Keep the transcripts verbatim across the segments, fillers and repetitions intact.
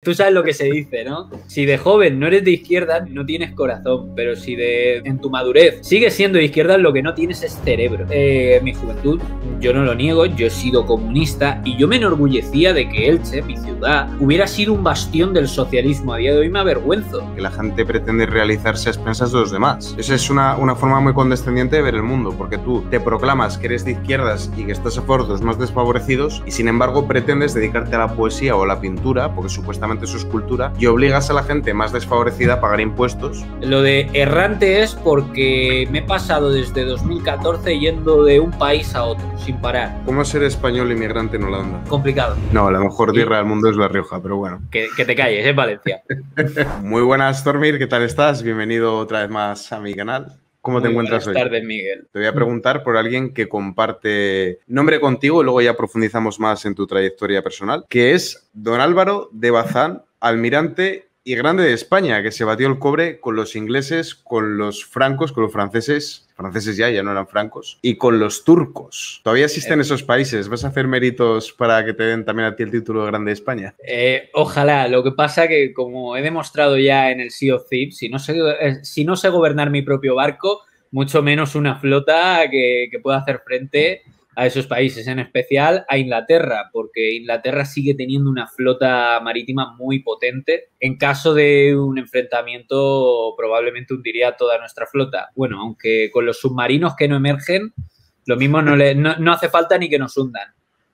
Tú sabes lo que se dice, ¿no? Si de joven no eres de izquierda, no tienes corazón, pero si de en tu madurez sigues siendo de izquierda, lo que no tienes es cerebro. Eh, mi juventud, yo no lo niego, yo he sido comunista y yo me enorgullecía de que Elche, mi ciudad, hubiera sido un bastión del socialismo. A día de hoy me avergüenzo. Que la gente pretende realizarse a expensas de los demás. Esa es una, una forma muy condescendiente de ver el mundo, porque tú te proclamas que eres de izquierdas y que estás a favor de los más desfavorecidos y sin embargo pretendes dedicarte a la poesía o a la pintura, porque supuestamente eso es cultura, y obligas a la gente más desfavorecida a pagar impuestos. Lo de errante es porque me he pasado desde dos mil catorce yendo de un país a otro, sin parar. ¿Cómo ser español inmigrante en Holanda? Complicado. No, la mejor tierra del mundo es La Rioja, pero bueno. Que, que te calles, es Valencia. Muy buenas, Stormir, ¿qué tal estás? Bienvenido otra vez más a mi canal. ¿Cómo te Muy encuentras hoy? Buenas tardes, Miguel. Te voy a preguntar por alguien que comparte nombre contigo y luego ya profundizamos más en tu trayectoria personal, que es don Álvaro de Bazán, almirante y grande de España, que se batió el cobre con los ingleses, con los francos, con los franceses, franceses ya, ya no eran francos, y con los turcos. ¿Todavía existen eh, esos países? ¿Vas a hacer méritos para que te den también a ti el título de grande de España? Eh, ojalá. Lo que pasa que, como he demostrado ya en el Sea of Thieves, si no sé, eh, si no sé gobernar mi propio barco, mucho menos una flota que, que pueda hacer frente a esos países, en especial a Inglaterra, porque Inglaterra sigue teniendo una flota marítima muy potente. En caso de un enfrentamiento, probablemente hundiría toda nuestra flota. Bueno, aunque con los submarinos que no emergen, lo mismo no, le, no, no hace falta ni que nos hundan.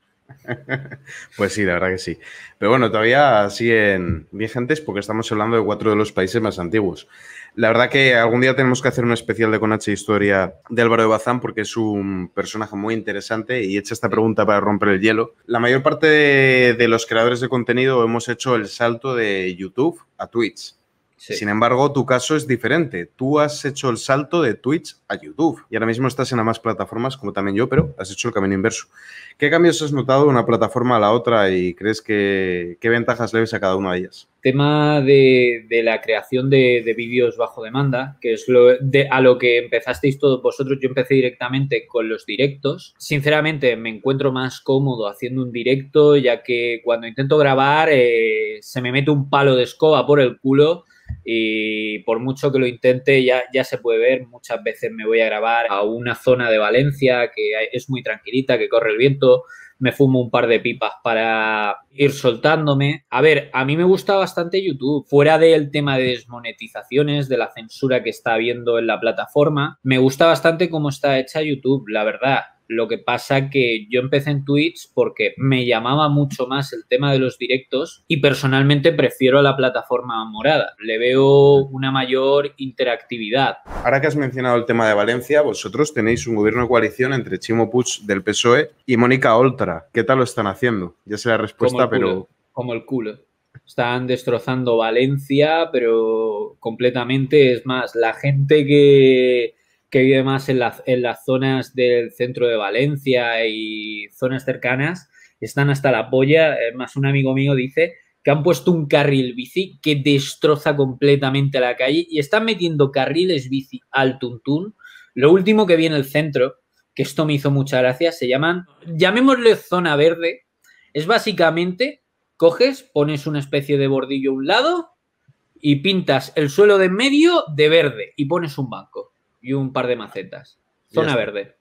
Pues sí, la verdad que sí. Pero bueno, todavía siguen vigentes porque estamos hablando de cuatro de los países más antiguos. La verdad que algún día tenemos que hacer un especial de Con H Historia de Álvaro de Bazán porque es un personaje muy interesante y hecha esta pregunta para romper el hielo. La mayor parte de, de los creadores de contenido hemos hecho el salto de YouTube a Twitch. Sí. Sin embargo, tu caso es diferente. Tú has hecho el salto de Twitch a YouTube y ahora mismo estás en ambas plataformas, como también yo, pero has hecho el camino inverso. ¿Qué cambios has notado de una plataforma a la otra y crees que qué ventajas le ves a cada una de ellas? Tema de, de la creación de, de vídeos bajo demanda, que es lo de, a lo que empezasteis todos vosotros. Yo empecé directamente con los directos. Sinceramente, me encuentro más cómodo haciendo un directo, ya que cuando intento grabar eh, se me mete un palo de escoba por el culo. Y por mucho que lo intente, ya, ya se puede ver. Muchas veces me voy a grabar a una zona de Valencia que es muy tranquilita, que corre el viento. Me fumo un par de pipas para ir soltándome. A ver, a mí me gusta bastante YouTube. Fuera del tema de desmonetizaciones, de la censura que está habiendo en la plataforma, me gusta bastante cómo está hecha YouTube, la verdad. Lo que pasa que yo empecé en Twitch porque me llamaba mucho más el tema de los directos y personalmente prefiero la plataforma morada. Le veo una mayor interactividad. Ahora que has mencionado el tema de Valencia, vosotros tenéis un gobierno de coalición entre Chimo Puig del P S O E y Mónica Oltra. ¿Qué tal lo están haciendo? Ya sé la respuesta, como pero... Como el culo. Están destrozando Valencia, pero completamente. Es más, la gente que... que vive más en, la, en las zonas del centro de Valencia y zonas cercanas, están hasta la polla. Es más, un amigo mío dice que han puesto un carril bici que destroza completamente la calle y están metiendo carriles bici al tuntún. Lo último que vi en el centro, que esto me hizo mucha gracia, se llaman, llamémosle zona verde, es básicamente, coges, pones una especie de bordillo a un lado y pintas el suelo de en medio de verde y pones un banco y un par de macetas. Zona verde.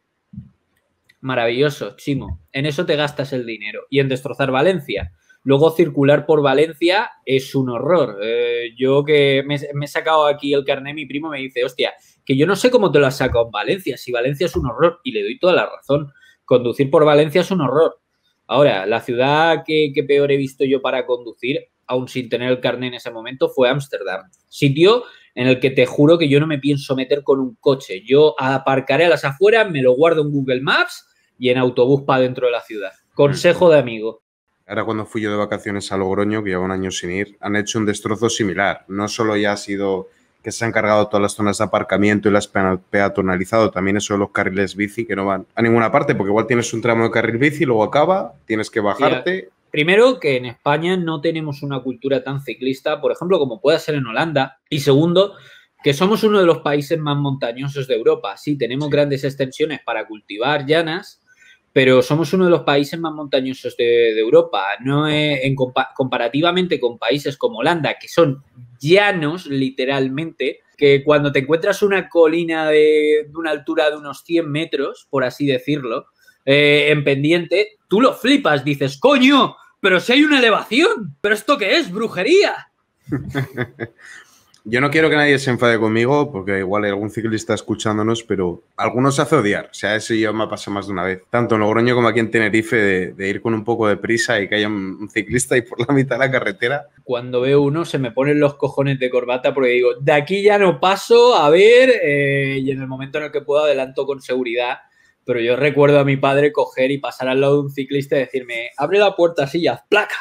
Maravilloso, Chimo. En eso te gastas el dinero. Y en destrozar Valencia. Luego circular por Valencia es un horror. Eh, yo que me, me he sacado aquí el carnet, mi primo me dice, hostia, que yo no sé cómo te lo has sacado en Valencia, si Valencia es un horror. Y le doy toda la razón. Conducir por Valencia es un horror. Ahora, la ciudad que, que peor he visto yo para conducir, aún sin tener el carnet en ese momento, fue Ámsterdam. Sitio en el que te juro que yo no me pienso meter con un coche. Yo aparcaré a las afueras, me lo guardo en Google Maps y en autobús para dentro de la ciudad. Consejo de amigo. Ahora cuando fui yo de vacaciones a Logroño, que llevo un año sin ir, han hecho un destrozo similar. No solo ya ha sido que se han cargado todas las zonas de aparcamiento y las han peatonalizado, también eso de los carriles bici que no van a ninguna parte, porque igual tienes un tramo de carril bici, luego acaba, tienes que bajarte... Yeah. Primero, que en España no tenemos una cultura tan ciclista, por ejemplo, como puede ser en Holanda. Y segundo, que somos uno de los países más montañosos de Europa. Sí, tenemos sí. grandes extensiones para cultivar llanas, pero somos uno de los países más montañosos de, de Europa. No es, en compa comparativamente con países como Holanda, que son llanos, literalmente, que cuando te encuentras una colina de, de una altura de unos cien metros, por así decirlo, eh, en pendiente, tú lo flipas, dices, ¡coño! ¡Pero si hay una elevación! ¿Pero esto qué es? ¡Brujería! Yo no quiero que nadie se enfade conmigo, porque igual hay algún ciclista escuchándonos, pero algunos se hace odiar. O sea, eso yo me ha pasado más de una vez. Tanto en Logroño como aquí en Tenerife, de, de ir con un poco de prisa y que haya un, un ciclista y por la mitad de la carretera. Cuando veo uno se me ponen los cojones de corbata porque digo, de aquí ya no paso, a ver, eh, y en el momento en el que puedo adelanto con seguridad. Pero yo recuerdo a mi padre coger y pasar al lado de un ciclista y decirme, abre la puerta, sillas, placa.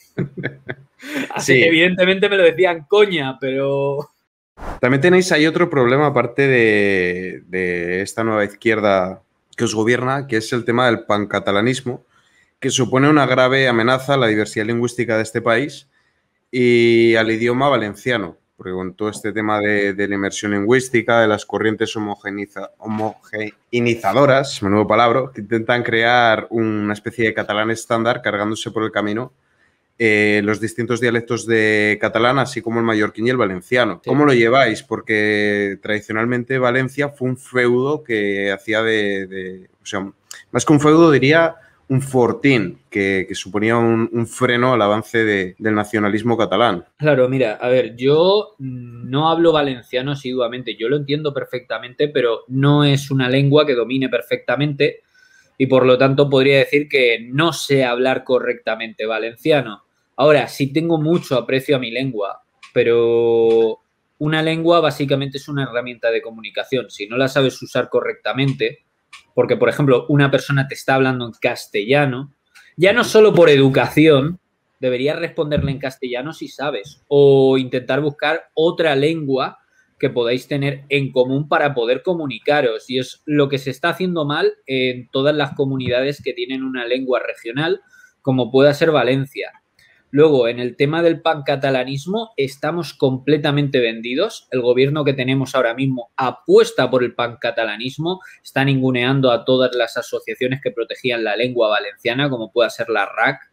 Así Sí. que evidentemente me lo decían coña, pero... También tenéis ahí otro problema aparte de, de esta nueva izquierda que os gobierna, que es el tema del pancatalanismo, que supone una grave amenaza a la diversidad lingüística de este país y al idioma valenciano, porque con todo este tema de, de la inmersión lingüística, de las corrientes homogeniza, homogeneizadoras, menudo palabra, que intentan crear una especie de catalán estándar cargándose por el camino Eh, los distintos dialectos de catalán, así como el mallorquín y el valenciano. Sí. ¿Cómo lo lleváis? Porque tradicionalmente Valencia fue un feudo que hacía de, de o sea, más que un feudo diría un fortín, que, que suponía un, un freno al avance de, del nacionalismo catalán. Claro, mira, a ver, yo no hablo valenciano asiduamente, yo lo entiendo perfectamente, pero no es una lengua que domine perfectamente y por lo tanto podría decir que no sé hablar correctamente valenciano. Ahora, sí tengo mucho aprecio a mi lengua, pero una lengua básicamente es una herramienta de comunicación. Si no la sabes usar correctamente, porque, por ejemplo, una persona te está hablando en castellano, ya no solo por educación, deberías responderle en castellano si sabes, o intentar buscar otra lengua que podáis tener en común para poder comunicaros. Y es lo que se está haciendo mal en todas las comunidades que tienen una lengua regional, como pueda ser Valencia. Luego, en el tema del pancatalanismo, estamos completamente vendidos. El gobierno que tenemos ahora mismo apuesta por el pancatalanismo, está ninguneando a todas las asociaciones que protegían la lengua valenciana, como pueda ser la R A C.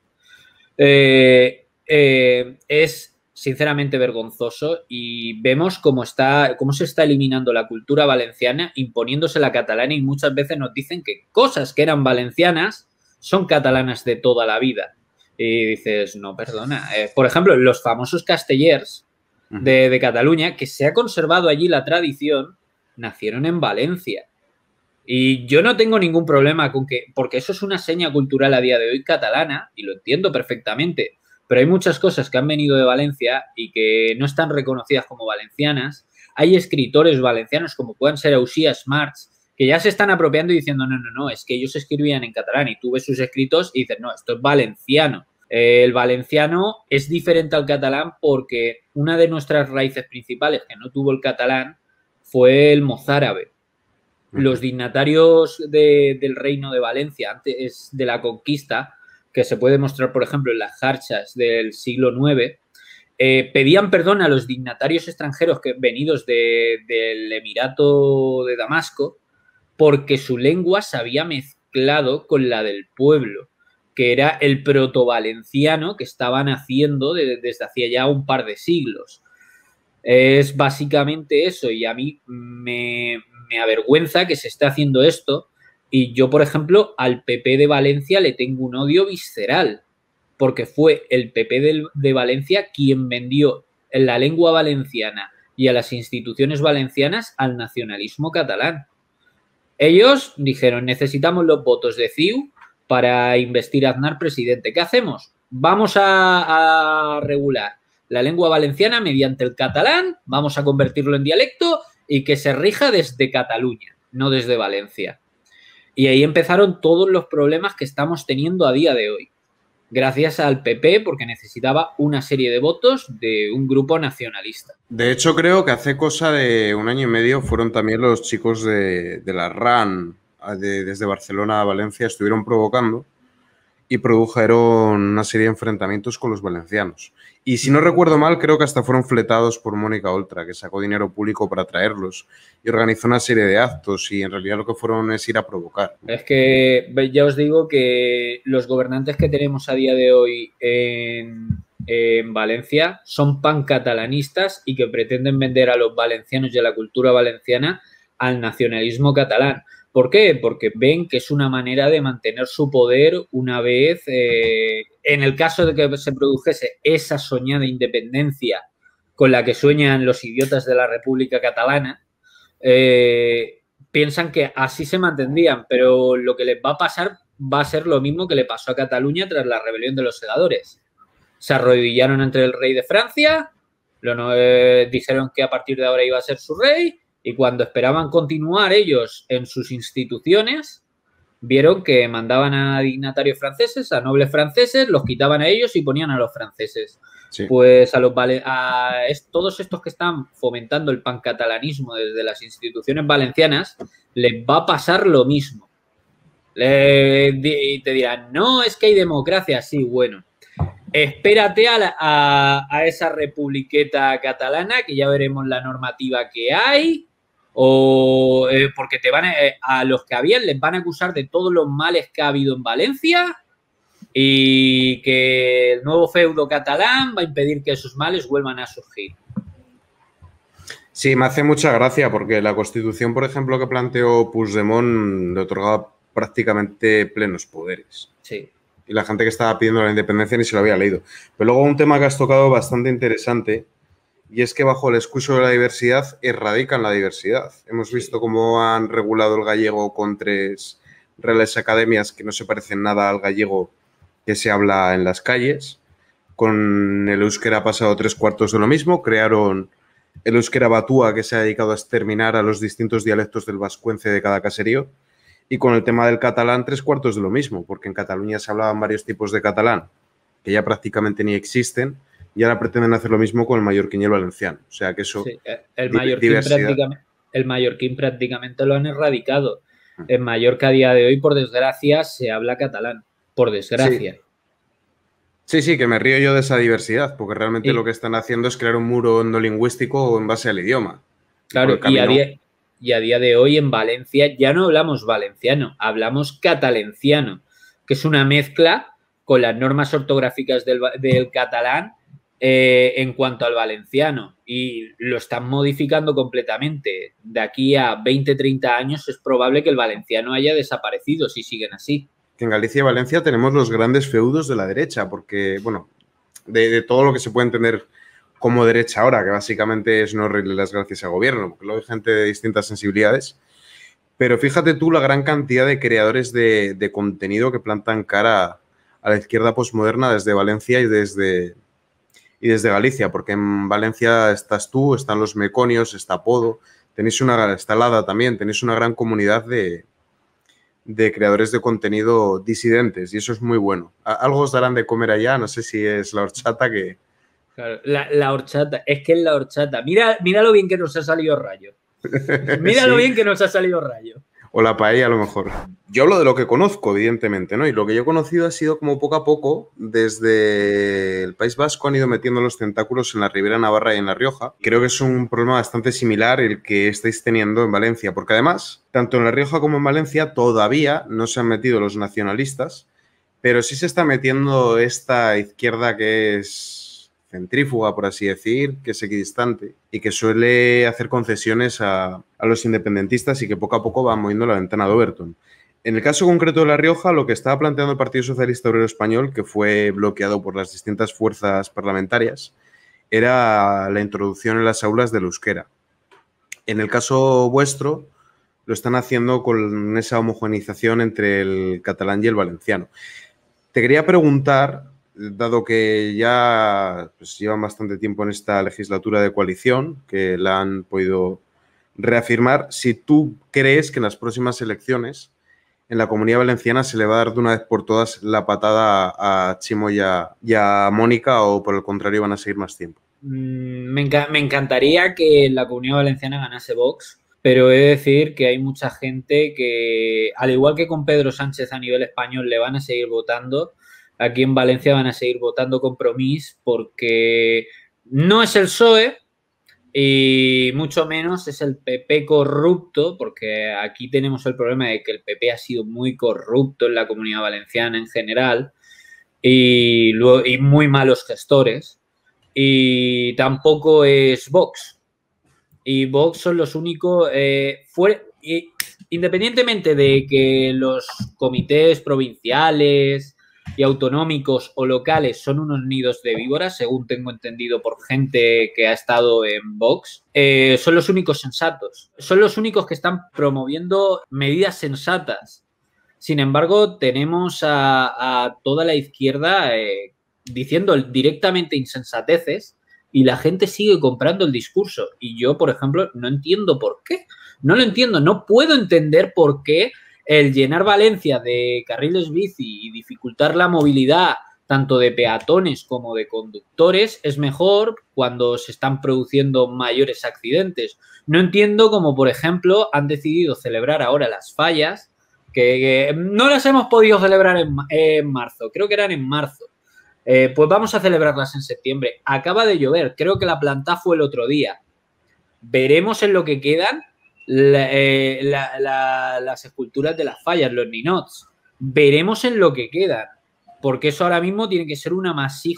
Eh, eh, es sinceramente vergonzoso y vemos cómo, está, cómo se está eliminando la cultura valenciana, imponiéndose la catalana y muchas veces nos dicen que cosas que eran valencianas son catalanas de toda la vida. Y dices, no, perdona. Eh, por ejemplo, los famosos castellers de, de Cataluña, que se ha conservado allí la tradición, nacieron en Valencia. Y yo no tengo ningún problema con que, porque eso es una seña cultural a día de hoy catalana, y lo entiendo perfectamente, pero hay muchas cosas que han venido de Valencia y que no están reconocidas como valencianas. Hay escritores valencianos, como puedan ser Ausías March, que ya se están apropiando y diciendo, no, no, no, es que ellos escribían en catalán y tú ves sus escritos y dices, no, esto es valenciano. Eh, el valenciano es diferente al catalán porque una de nuestras raíces principales que no tuvo el catalán fue el mozárabe. Los dignatarios de, del Reino de Valencia, antes de la conquista, que se puede mostrar, por ejemplo, en las jarchas del siglo nueve, eh, pedían perdón a los dignatarios extranjeros que, venidos de, del Emirato de Damasco, porque su lengua se había mezclado con la del pueblo, que era el protovalenciano que estaban haciendo de, desde hacía ya un par de siglos. Es básicamente eso y a mí me, me avergüenza que se esté haciendo esto y yo, por ejemplo, al P P de Valencia le tengo un odio visceral porque fue el P P de, de Valencia quien vendió en la lengua valenciana y a las instituciones valencianas al nacionalismo catalán. Ellos dijeron, necesitamos los votos de C I U para investir a Aznar presidente. ¿Qué hacemos? Vamos a, a regular la lengua valenciana mediante el catalán, vamos a convertirlo en dialecto y que se rija desde Cataluña, no desde Valencia. Y ahí empezaron todos los problemas que estamos teniendo a día de hoy. Gracias al P P, porque necesitaba una serie de votos de un grupo nacionalista. De hecho, creo que hace cosa de un año y medio fueron también los chicos de, de la R A N, de, desde Barcelona a Valencia, estuvieron provocando y produjeron una serie de enfrentamientos con los valencianos. Y si no recuerdo mal, creo que hasta fueron fletados por Mónica Oltra, que sacó dinero público para traerlos y organizó una serie de actos y en realidad lo que fueron es ir a provocar. Es que ya os digo que los gobernantes que tenemos a día de hoy en, en Valencia son pancatalanistas y que pretenden vender a los valencianos y a la cultura valenciana al nacionalismo catalán. ¿Por qué? Porque ven que es una manera de mantener su poder una vez, eh, en el caso de que se produjese esa soñada independencia con la que sueñan los idiotas de la República Catalana, eh, piensan que así se mantendrían, pero lo que les va a pasar va a ser lo mismo que le pasó a Cataluña tras la rebelión de los segadores. Se arrodillaron ante el rey de Francia, lo, eh, dijeron que a partir de ahora iba a ser su rey, y cuando esperaban continuar ellos en sus instituciones, vieron que mandaban a dignatarios franceses, a nobles franceses, los quitaban a ellos y ponían a los franceses. Sí. Pues a los a es, todos estos que están fomentando el pancatalanismo desde las instituciones valencianas, les va a pasar lo mismo. Le, y te dirán, no, es que hay democracia. Sí, bueno. Espérate a, la, a, a esa republiqueta catalana, que ya veremos la normativa que hay. O eh, porque te van a, eh, a los que habían les van a acusar de todos los males que ha habido en Valencia y que el nuevo feudo catalán va a impedir que esos males vuelvan a surgir. Sí, me hace mucha gracia porque la Constitución, por ejemplo, que planteó Puigdemont le otorgaba prácticamente plenos poderes. Sí. Y la gente que estaba pidiendo la independencia ni se lo había leído. Pero luego un tema que has tocado bastante interesante, y es que bajo el excuso de la diversidad erradican la diversidad. Hemos visto cómo han regulado el gallego con tres reales academias que no se parecen nada al gallego que se habla en las calles. Con el euskera ha pasado tres cuartos de lo mismo. Crearon el euskera batúa, que se ha dedicado a exterminar a los distintos dialectos del vascuence de cada caserío. Y con el tema del catalán, tres cuartos de lo mismo, porque en Cataluña se hablaban varios tipos de catalán que ya prácticamente ni existen. Y ahora pretenden hacer lo mismo con el mallorquín y el valenciano. O sea que eso... Sí, el, mallorquín prácticamente, el mallorquín prácticamente lo han erradicado. En Mallorca a día de hoy, por desgracia, se habla catalán. Por desgracia. Sí, sí, sí, que me río yo de esa diversidad, porque realmente sí. Lo que están haciendo es crear un muro endolingüístico en base al idioma. Claro, y, y, a día, y a día de hoy en Valencia ya no hablamos valenciano, hablamos catalenciano, que es una mezcla con las normas ortográficas del, del catalán Eh, en cuanto al valenciano, y lo están modificando completamente. De aquí a veinte, treinta años es probable que el valenciano haya desaparecido si siguen así. Que en Galicia y Valencia tenemos los grandes feudos de la derecha, porque, bueno, de, de todo lo que se puede entender como derecha ahora, que básicamente es no reírle las gracias al gobierno, porque luego hay gente de distintas sensibilidades. Pero fíjate tú la gran cantidad de creadores de, de contenido que plantan cara a la izquierda posmoderna desde Valencia y desde... y desde Galicia, porque en Valencia estás tú, están los meconios, está Podo, tenéis una, está Lada también, tenéis una gran comunidad de, de creadores de contenido disidentes y eso es muy bueno. Algo os darán de comer allá, no sé si es la horchata que... Claro, la, la horchata, es que es la horchata. Mira, mira lo bien que nos ha salido Rayo. Mira sí. Lo bien que nos ha salido Rayo. O la paella a lo mejor. Yo hablo de lo que conozco, evidentemente, ¿no? Y lo que yo he conocido ha sido como poco a poco, desde el País Vasco han ido metiendo los tentáculos en la Ribera Navarra y en La Rioja. Creo que es un problema bastante similar el que estáis teniendo en Valencia, porque además, tanto en La Rioja como en Valencia todavía no se han metido los nacionalistas, pero sí se está metiendo esta izquierda que es centrífuga, por así decir, que es equidistante y que suele hacer concesiones a, a los independentistas y que poco a poco va moviendo la ventana de Overton. En el caso concreto de La Rioja, lo que estaba planteando el Partido Socialista Obrero Español, que fue bloqueado por las distintas fuerzas parlamentarias, era la introducción en las aulas del euskera. En el caso vuestro, lo están haciendo con esa homogeneización entre el catalán y el valenciano. Te quería preguntar, dado que ya pues, llevan bastante tiempo en esta legislatura de coalición, que la han podido reafirmar, si tú crees que en las próximas elecciones en la Comunidad Valenciana se le va a dar de una vez por todas la patada a Chimo y a, y a Mónica o por el contrario van a seguir más tiempo. Me, enc me encantaría que en la Comunidad Valenciana ganase Vox, pero he de decir que hay mucha gente que, al igual que con Pedro Sánchez a nivel español, le van a seguir votando. Aquí en Valencia van a seguir votando Compromís porque no es el P S O E y mucho menos es el P P corrupto, porque aquí tenemos el problema de que el P P ha sido muy corrupto en la Comunidad Valenciana en general y, luego, y muy malos gestores. Y tampoco es Vox. Y Vox son los únicos, eh, fue, y, independientemente de que los comités provinciales y autonómicos o locales son unos nidos de víboras, según tengo entendido por gente que ha estado en Vox, eh, son los únicos sensatos. Son los únicos que están promoviendo medidas sensatas. Sin embargo, tenemos a, a toda la izquierda eh, diciendo directamente insensateces y la gente sigue comprando el discurso. Y yo, por ejemplo, no entiendo por qué. No lo entiendo. No puedo entender por qué el llenar Valencia de carriles bici y dificultar la movilidad tanto de peatones como de conductores es mejor cuando se están produciendo mayores accidentes. No entiendo cómo, por ejemplo, han decidido celebrar ahora las fallas, que, que no las hemos podido celebrar en, en marzo. Creo que eran en marzo. Eh, pues vamos a celebrarlas en septiembre. Acaba de llover, creo que la planta fue el otro día. Veremos en lo que quedan la, eh, la, la, las esculturas de las fallas, los ninots. Veremos en lo que quedan, porque eso ahora mismo tiene que ser un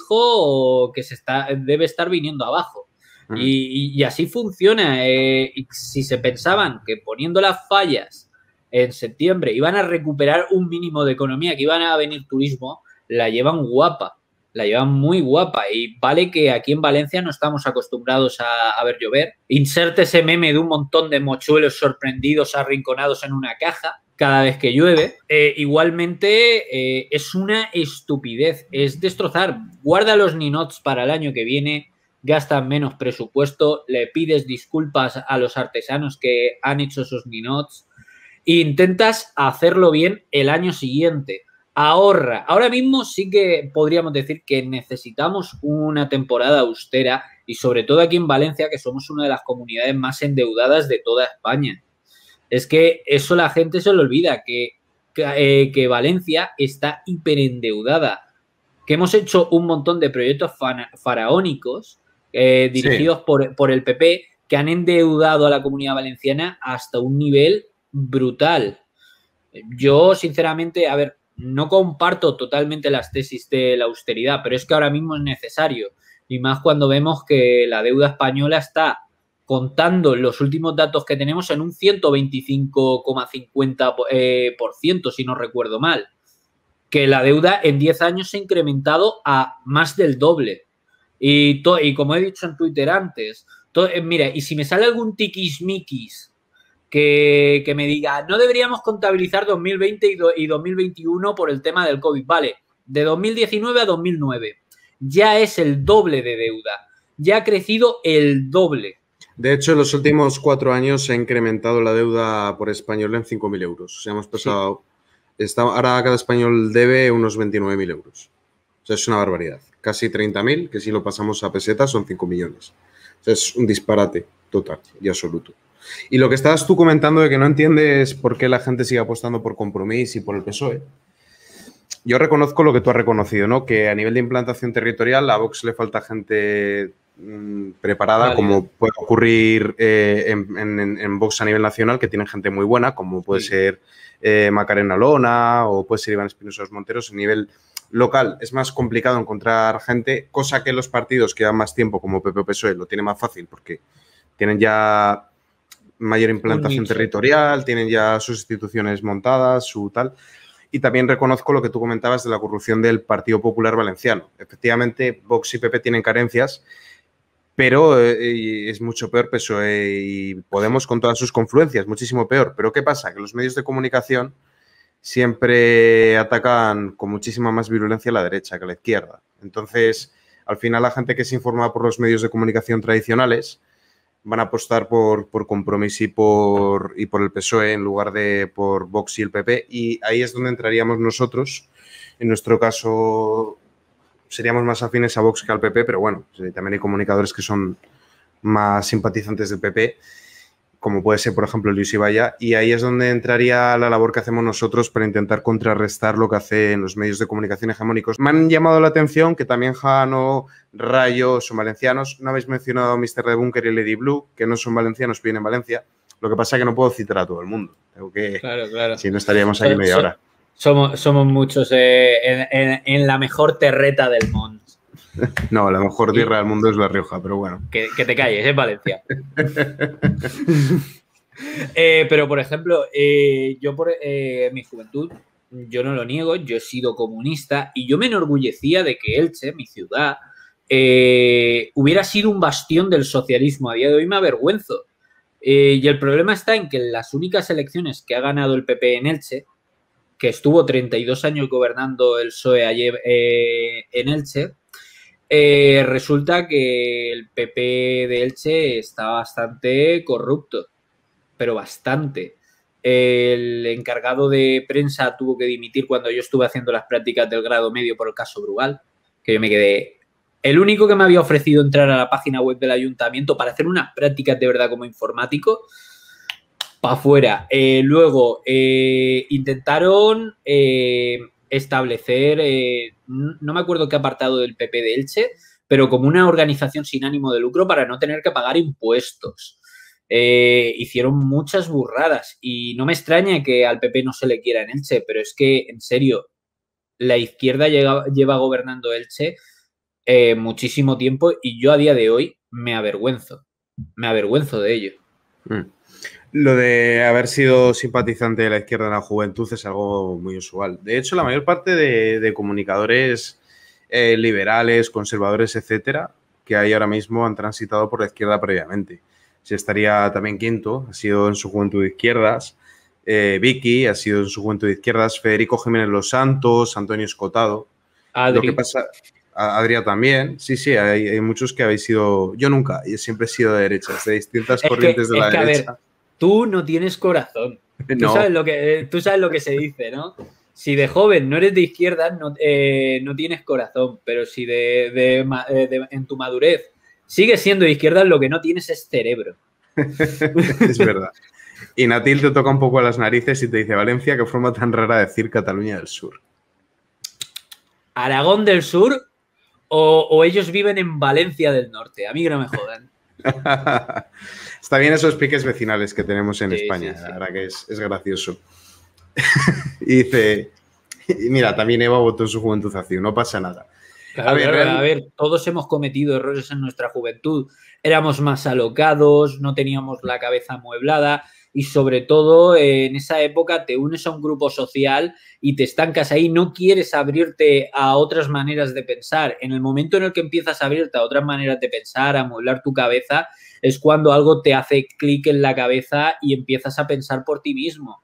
amasijo que se está, debe estar viniendo abajo. Mm. Y, y, y así funciona. Eh, y si se pensaban que poniendo las fallas en septiembre iban a recuperar un mínimo de economía, que iban a venir turismo, la llevan guapa. La llevan muy guapa y vale que aquí en Valencia no estamos acostumbrados a, a ver llover. Inserte ese meme de un montón de mochuelos sorprendidos arrinconados en una caja cada vez que llueve. Eh, igualmente eh, es una estupidez, es destrozar. Guarda los ninots para el año que viene, gastan menos presupuesto, le pides disculpas a los artesanos que han hecho esos ninots e intentas hacerlo bien el año siguiente. Ahorra. Ahora mismo sí que podríamos decir que necesitamos una temporada austera y sobre todo aquí en Valencia, que somos una de las comunidades más endeudadas de toda España. Es que eso la gente se le olvida, que, que, eh, que Valencia está hiperendeudada, que hemos hecho un montón de proyectos faraónicos eh, dirigidos sí. por, por el P P que han endeudado a la Comunidad Valenciana hasta un nivel brutal. Yo, sinceramente, a ver, no comparto totalmente las tesis de la austeridad, pero es que ahora mismo es necesario. Y más cuando vemos que la deuda española está, contando los últimos datos que tenemos, en un ciento veinticinco coma cincuenta por ciento, si no recuerdo mal. Que la deuda en diez años se ha incrementado a más del doble. Y, to, y como he dicho en Twitter antes, to, eh, mira, y si me sale algún tiquismiquis Que, que me diga, no deberíamos contabilizar dos mil veinte y, do, y dos mil veintiuno por el tema del COVID. Vale, de dos mil diecinueve a dos mil nueve. Ya es el doble de deuda. Ya ha crecido el doble. De hecho, en los últimos cuatro años se ha incrementado la deuda por español en cinco mil euros. O sea, hemos pasado... Sí. Está, ahora cada español debe unos veintinueve mil euros. O sea, es una barbaridad. Casi treinta mil, que si lo pasamos a pesetas son cinco millones. O sea, es un disparate total y absoluto. Y lo que estabas tú comentando de que no entiendes por qué la gente sigue apostando por Compromís y por el P S O E. Yo reconozco lo que tú has reconocido, ¿no? Que a nivel de implantación territorial a Vox le falta gente mmm, preparada, vale, como puede ocurrir eh, en, en, en Vox a nivel nacional, que tienen gente muy buena, como puede sí. ser eh, Macarena Olona o puede ser Iván Espinosa Dos Monteros. A nivel local es más complicado encontrar gente, cosa que los partidos que llevan más tiempo, como P P o P S O E, lo tienen más fácil porque tienen ya mayor implantación territorial, tienen ya sus instituciones montadas, su tal. Y también reconozco lo que tú comentabas de la corrupción del Partido Popular Valenciano. Efectivamente, Vox y P P tienen carencias, pero eh, es mucho peor P S O E y Podemos con todas sus confluencias, muchísimo peor. Pero ¿qué pasa? Que los medios de comunicación siempre atacan con muchísima más virulencia a la derecha que a la izquierda. Entonces, al final, la gente que se informa por los medios de comunicación tradicionales van a apostar por, por Compromís y por, y por el P S O E en lugar de por Vox y el P P. Y ahí es donde entraríamos nosotros. En nuestro caso, seríamos más afines a Vox que al P P, pero bueno, también hay comunicadores que son más simpatizantes del P P. como puede ser, por ejemplo, Luis Ibaya, y ahí es donde entraría la labor que hacemos nosotros para intentar contrarrestar lo que hacen los medios de comunicación hegemónicos. Me han llamado la atención que también Jano, Rayo son valencianos. No habéis mencionado a míster The Bunker y Lady Blue, que no son valencianos, viven en Valencia. Lo que pasa es que no puedo citar a todo el mundo. Tengo que, claro, claro. Si no, estaríamos aquí media hora. Somos, somos muchos eh, en, en, en la mejor terreta del mundo. No, la mejor tierra del mundo es La Rioja, pero bueno. Que, que te calles, es Valencia. eh, pero, por ejemplo, eh, yo por eh, mi juventud, yo no lo niego, yo he sido comunista y yo me enorgullecía de que Elche, mi ciudad, eh, hubiera sido un bastión del socialismo. A día de hoy me avergüenzo. Eh, y el problema está en que en las únicas elecciones que ha ganado el P P en Elche, que estuvo treinta y dos años gobernando el P S O E ayer eh, en Elche, Eh, resulta que el P P de Elche está bastante corrupto, pero bastante. El encargado de prensa tuvo que dimitir cuando yo estuve haciendo las prácticas del grado medio por el caso Brugal, que yo me quedé... El único que me había ofrecido entrar a la página web del ayuntamiento para hacer unas prácticas de verdad como informático, para afuera. Eh, luego, eh, intentaron... Eh, establecer, eh, no me acuerdo qué apartado del P P de Elche, pero como una organización sin ánimo de lucro para no tener que pagar impuestos. Eh, hicieron muchas burradas y no me extraña que al P P no se le quiera en Elche, pero es que, en serio, la izquierda llega, lleva gobernando Elche eh, muchísimo tiempo y yo a día de hoy me avergüenzo, me avergüenzo de ello. Mm. Lo de haber sido simpatizante de la izquierda en la juventud es algo muy usual. De hecho, la mayor parte de, de comunicadores eh, liberales, conservadores, etcétera, que hay ahora mismo han transitado por la izquierda previamente. Se estaría también Quinto, ha sido en su juventud de izquierdas. Eh, Vicky ha sido en su juventud de izquierdas. Federico Jiménez Los Santos, Antonio Escotado. Adri. Lo que pasa... Adrià también, sí, sí, hay, hay muchos que habéis sido... Yo nunca, yo siempre he sido de derechas, de distintas es corrientes que, de la es que, derecha. A ver, tú no tienes corazón. No. Tú, sabes lo que, tú sabes lo que se dice, ¿no? Si de joven no eres de izquierda, no, eh, no tienes corazón, pero si de, de, de, en tu madurez sigues siendo de izquierda, lo que no tienes es cerebro. Es verdad. Y Natil te toca un poco a las narices y te dice, Valencia, qué forma tan rara de decir Cataluña del Sur. Aragón del Sur o, o ellos viven en Valencia del Norte. A mí que no me jodan. Está bien esos piques vecinales que tenemos en sí, España, sí, la sí. verdad que es, es gracioso. Y dice, y mira, también Eva votó en su juventud así, no pasa nada. Claro, a, ver, claro, a ver, todos hemos cometido errores en nuestra juventud. Éramos más alocados, no teníamos la cabeza amueblada y sobre todo eh, en esa época te unes a un grupo social y te estancas ahí, no quieres abrirte a otras maneras de pensar. En el momento en el que empiezas a abrirte a otras maneras de pensar, a amueblar tu cabeza, es cuando algo te hace clic en la cabeza y empiezas a pensar por ti mismo.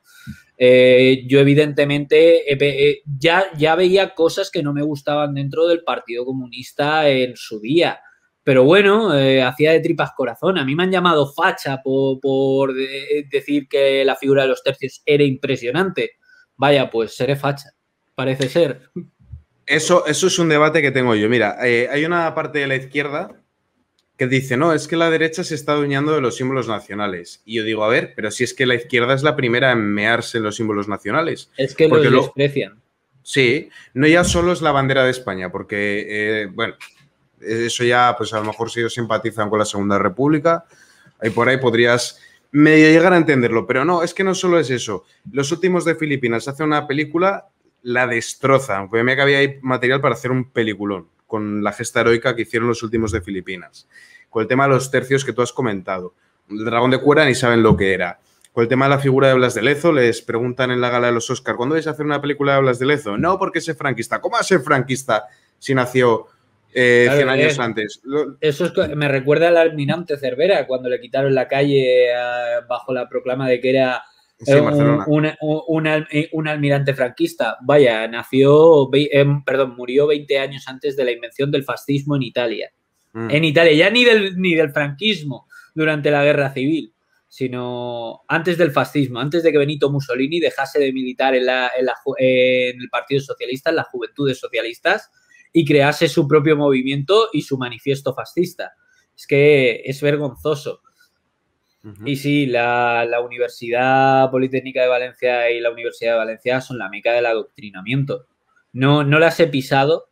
Eh, yo evidentemente eh, eh, ya, ya veía cosas que no me gustaban dentro del Partido Comunista en su día, pero bueno, eh, hacía de tripas corazón. A mí me han llamado facha por, por de, decir que la figura de los tercios era impresionante. Vaya, pues seré facha, parece ser. Eso, eso es un debate que tengo yo. Mira, eh, hay una parte de la izquierda que dice, no, es que la derecha se está adueñando de los símbolos nacionales. Y yo digo, a ver, pero si es que la izquierda es la primera en mearse en los símbolos nacionales. Es que los desprecian. Sí, no ya solo es la bandera de España, porque, eh, bueno, eso ya, pues a lo mejor si ellos simpatizan con la Segunda República, ahí por ahí podrías medio llegar a entenderlo. Pero no, es que no solo es eso. Los últimos de Filipinas hacen una película, la destrozan. Porque me que había ahí material para hacer un peliculón con la gesta heroica que hicieron los últimos de Filipinas. Con el tema de los tercios que tú has comentado. El dragón de cuera ni saben lo que era. Con el tema de la figura de Blas de Lezo, les preguntan en la gala de los Oscar, ¿cuándo vais a hacer una película de Blas de Lezo? No, porque es franquista. ¿Cómo va a ser franquista si nació eh, claro, cien años es, antes? Eso es, me recuerda al almirante Cervera, cuando le quitaron la calle eh, bajo la proclama de que era sí, un, un, un, un, un almirante franquista. Vaya, nació, eh, perdón, murió veinte años antes de la invención del fascismo en Italia. Mm. En Italia, ya ni del, ni del franquismo durante la guerra civil, sino antes del fascismo, antes de que Benito Mussolini dejase de militar en, la, en, la, en el Partido Socialista, en las Juventudes Socialistas, y crease su propio movimiento y su manifiesto fascista. Es que es vergonzoso. Uh-huh. Y sí, la, la Universidad Politécnica de Valencia y la Universidad de Valencia son la meca del adoctrinamiento. No, no las he pisado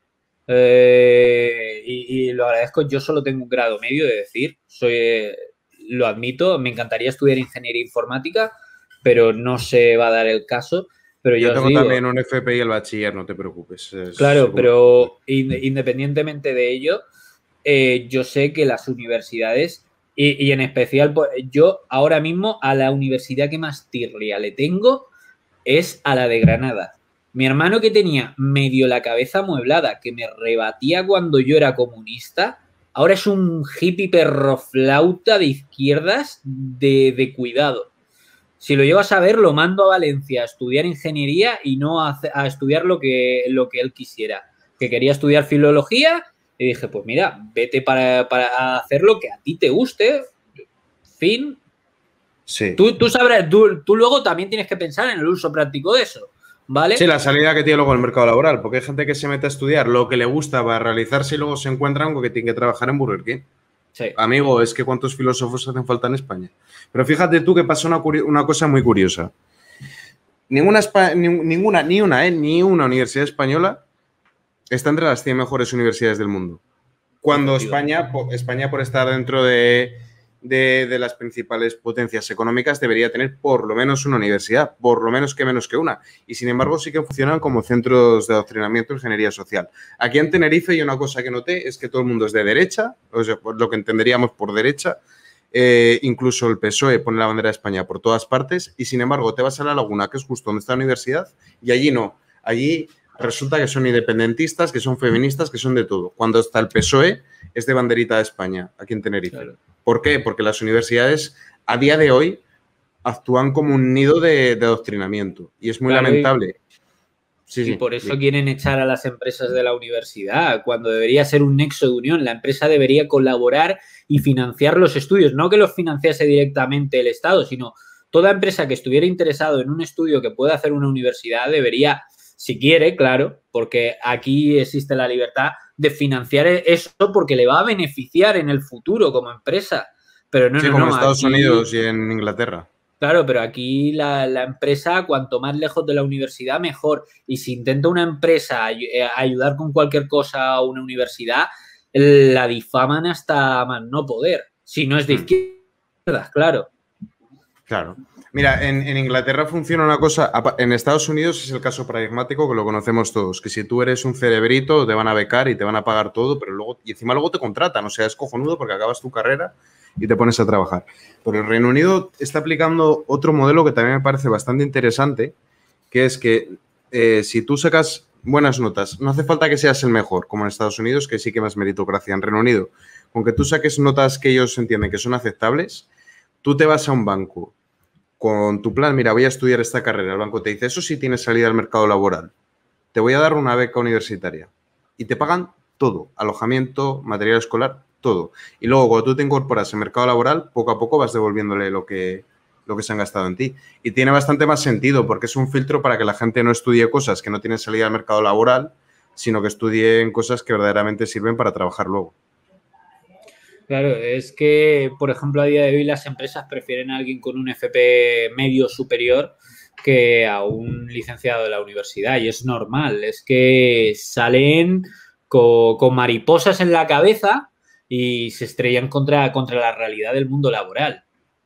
eh, y, y lo agradezco. Yo solo tengo un grado medio, de decir, soy, eh, lo admito, me encantaría estudiar ingeniería informática, pero no se va a dar el caso. Pero Yo yo os tengo digo, también un F P y el bachiller, no te preocupes. Es claro, seguro. pero in- independientemente de ello, eh, yo sé que las universidades, y, y en especial pues, yo ahora mismo a la universidad que más tirria le tengo es a la de Granada. Mi hermano, que tenía medio la cabeza amueblada, que me rebatía cuando yo era comunista, ahora es un hippie perroflauta de izquierdas de, de cuidado. Si lo llevas a ver, lo mando a Valencia a estudiar ingeniería y no a, a estudiar lo que, lo que él quisiera. Que quería estudiar filología y dije, pues mira, vete para, para hacer lo que a ti te guste. Fin. Sí. Tú, tú sabrás, tú, tú luego también tienes que pensar en el uso práctico de eso, ¿vale? Sí, la salida que tiene luego el mercado laboral, porque hay gente que se mete a estudiar lo que le gusta para realizarse y luego se encuentran con que tiene que trabajar en Burger King. Sí. Amigo, es que cuántos filósofos hacen falta en España. Pero fíjate tú que pasa una, una cosa muy curiosa. Ninguna, ni, ninguna, ni una, ¿eh? ni una universidad española está entre las cien mejores universidades del mundo. Cuando España, España por estar dentro de, de, de las principales potencias económicas, debería tener por lo menos una universidad, por lo menos que menos que una. Y sin embargo sí que funcionan como centros de adoctrinamiento en ingeniería social. Aquí en Tenerife, y una cosa que noté es que todo el mundo es de derecha, o sea, lo que entenderíamos por derecha. Eh, incluso el P S O E pone la bandera de España por todas partes y sin embargo te vas a La Laguna, que es justo donde está la universidad, y allí no. Allí resulta que son independentistas, que son feministas, que son de todo. Cuando está el P S O E es de banderita de España, aquí en Tenerife. Claro. ¿Por qué? Porque las universidades a día de hoy actúan como un nido de, de adoctrinamiento y es muy claro, lamentable. Y, sí, y sí, por eso sí. quieren echar a las empresas de la universidad, cuando debería ser un nexo de unión. La empresa debería colaborar y financiar los estudios, no que los financiase directamente el Estado, sino toda empresa que estuviera interesado en un estudio que pueda hacer una universidad debería, si quiere, claro, porque aquí existe la libertad de financiar eso porque le va a beneficiar en el futuro como empresa. Pero no, sí, no, como no, en Estados aquí, Unidos y en Inglaterra. Claro, pero aquí la, la empresa, cuanto más lejos de la universidad, mejor. Y si intenta una empresa ay ayudar con cualquier cosa a una universidad, la difaman hasta más no poder. Si no es de izquierdas, claro. Claro. Mira, en, en Inglaterra funciona una cosa, en Estados Unidos es el caso paradigmático que lo conocemos todos, que si tú eres un cerebrito te van a becar y te van a pagar todo, pero luego, y encima luego te contratan, o sea, es cojonudo porque acabas tu carrera y te pones a trabajar. Pero el Reino Unido está aplicando otro modelo que también me parece bastante interesante, que es que eh, si tú sacas buenas notas, no hace falta que seas el mejor, como en Estados Unidos, que sí que más meritocracia. En Reino Unido, con que tú saques notas que ellos entienden que son aceptables, tú te vas a un banco con tu plan, mira, voy a estudiar esta carrera, el banco te dice, eso sí tienes salida al mercado laboral, te voy a dar una beca universitaria y te pagan todo, alojamiento, material escolar, todo. Y luego cuando tú te incorporas al mercado laboral, poco a poco vas devolviéndole lo que, lo que se han gastado en ti. Y tiene bastante más sentido porque es un filtro para que la gente no estudie cosas que no tienen salida al mercado laboral, sino que estudien cosas que verdaderamente sirven para trabajar luego. Claro, es que, por ejemplo, a día de hoy las empresas prefieren a alguien con un F P medio superior que a un licenciado de la universidad y es normal, es que salen con, con mariposas en la cabeza y se estrellan contra, contra la realidad del mundo laboral.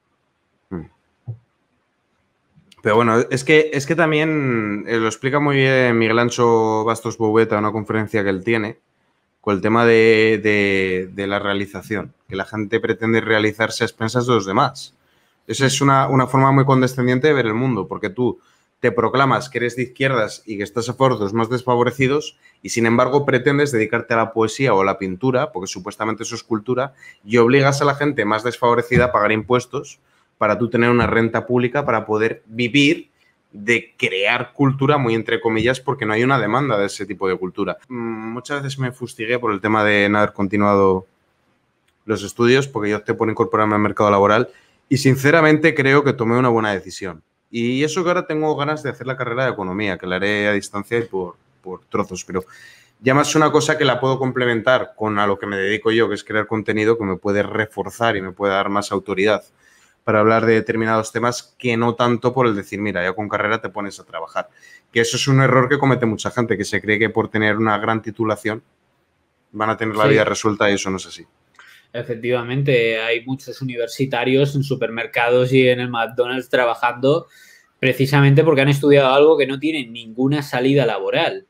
Pero bueno, es que, es que también eh, lo explica muy bien Miguel Ancho Bastos Boueta en una conferencia que él tiene, con el tema de, de, de la realización, que la gente pretende realizarse a expensas de los demás. Esa es una, una forma muy condescendiente de ver el mundo, porque tú te proclamas que eres de izquierdas y que estás a favor de los más desfavorecidos y, sin embargo, pretendes dedicarte a la poesía o a la pintura, porque supuestamente eso es cultura, y obligas a la gente más desfavorecida a pagar impuestos para tú tener una renta pública para poder vivir de crear cultura, muy entre comillas, porque no hay una demanda de ese tipo de cultura. Muchas veces me fustigué por el tema de no haber continuado los estudios, porque yo opté por incorporarme al mercado laboral y sinceramente creo que tomé una buena decisión. Y eso que ahora tengo ganas de hacer la carrera de economía, que la haré a distancia y por, por trozos, pero ya más una cosa que la puedo complementar con a lo que me dedico yo, que es crear contenido que me puede reforzar y me puede dar más autoridad. para hablar de determinados temas que no tanto por el decir, mira, ya con carrera te pones a trabajar. Que eso es un error que comete mucha gente, que se cree que por tener una gran titulación van a tener la Sí. vida resuelta y eso no es así. Efectivamente, hay muchos universitarios en supermercados y en el McDonald's trabajando precisamente porque han estudiado algo que no tiene ninguna salida laboral.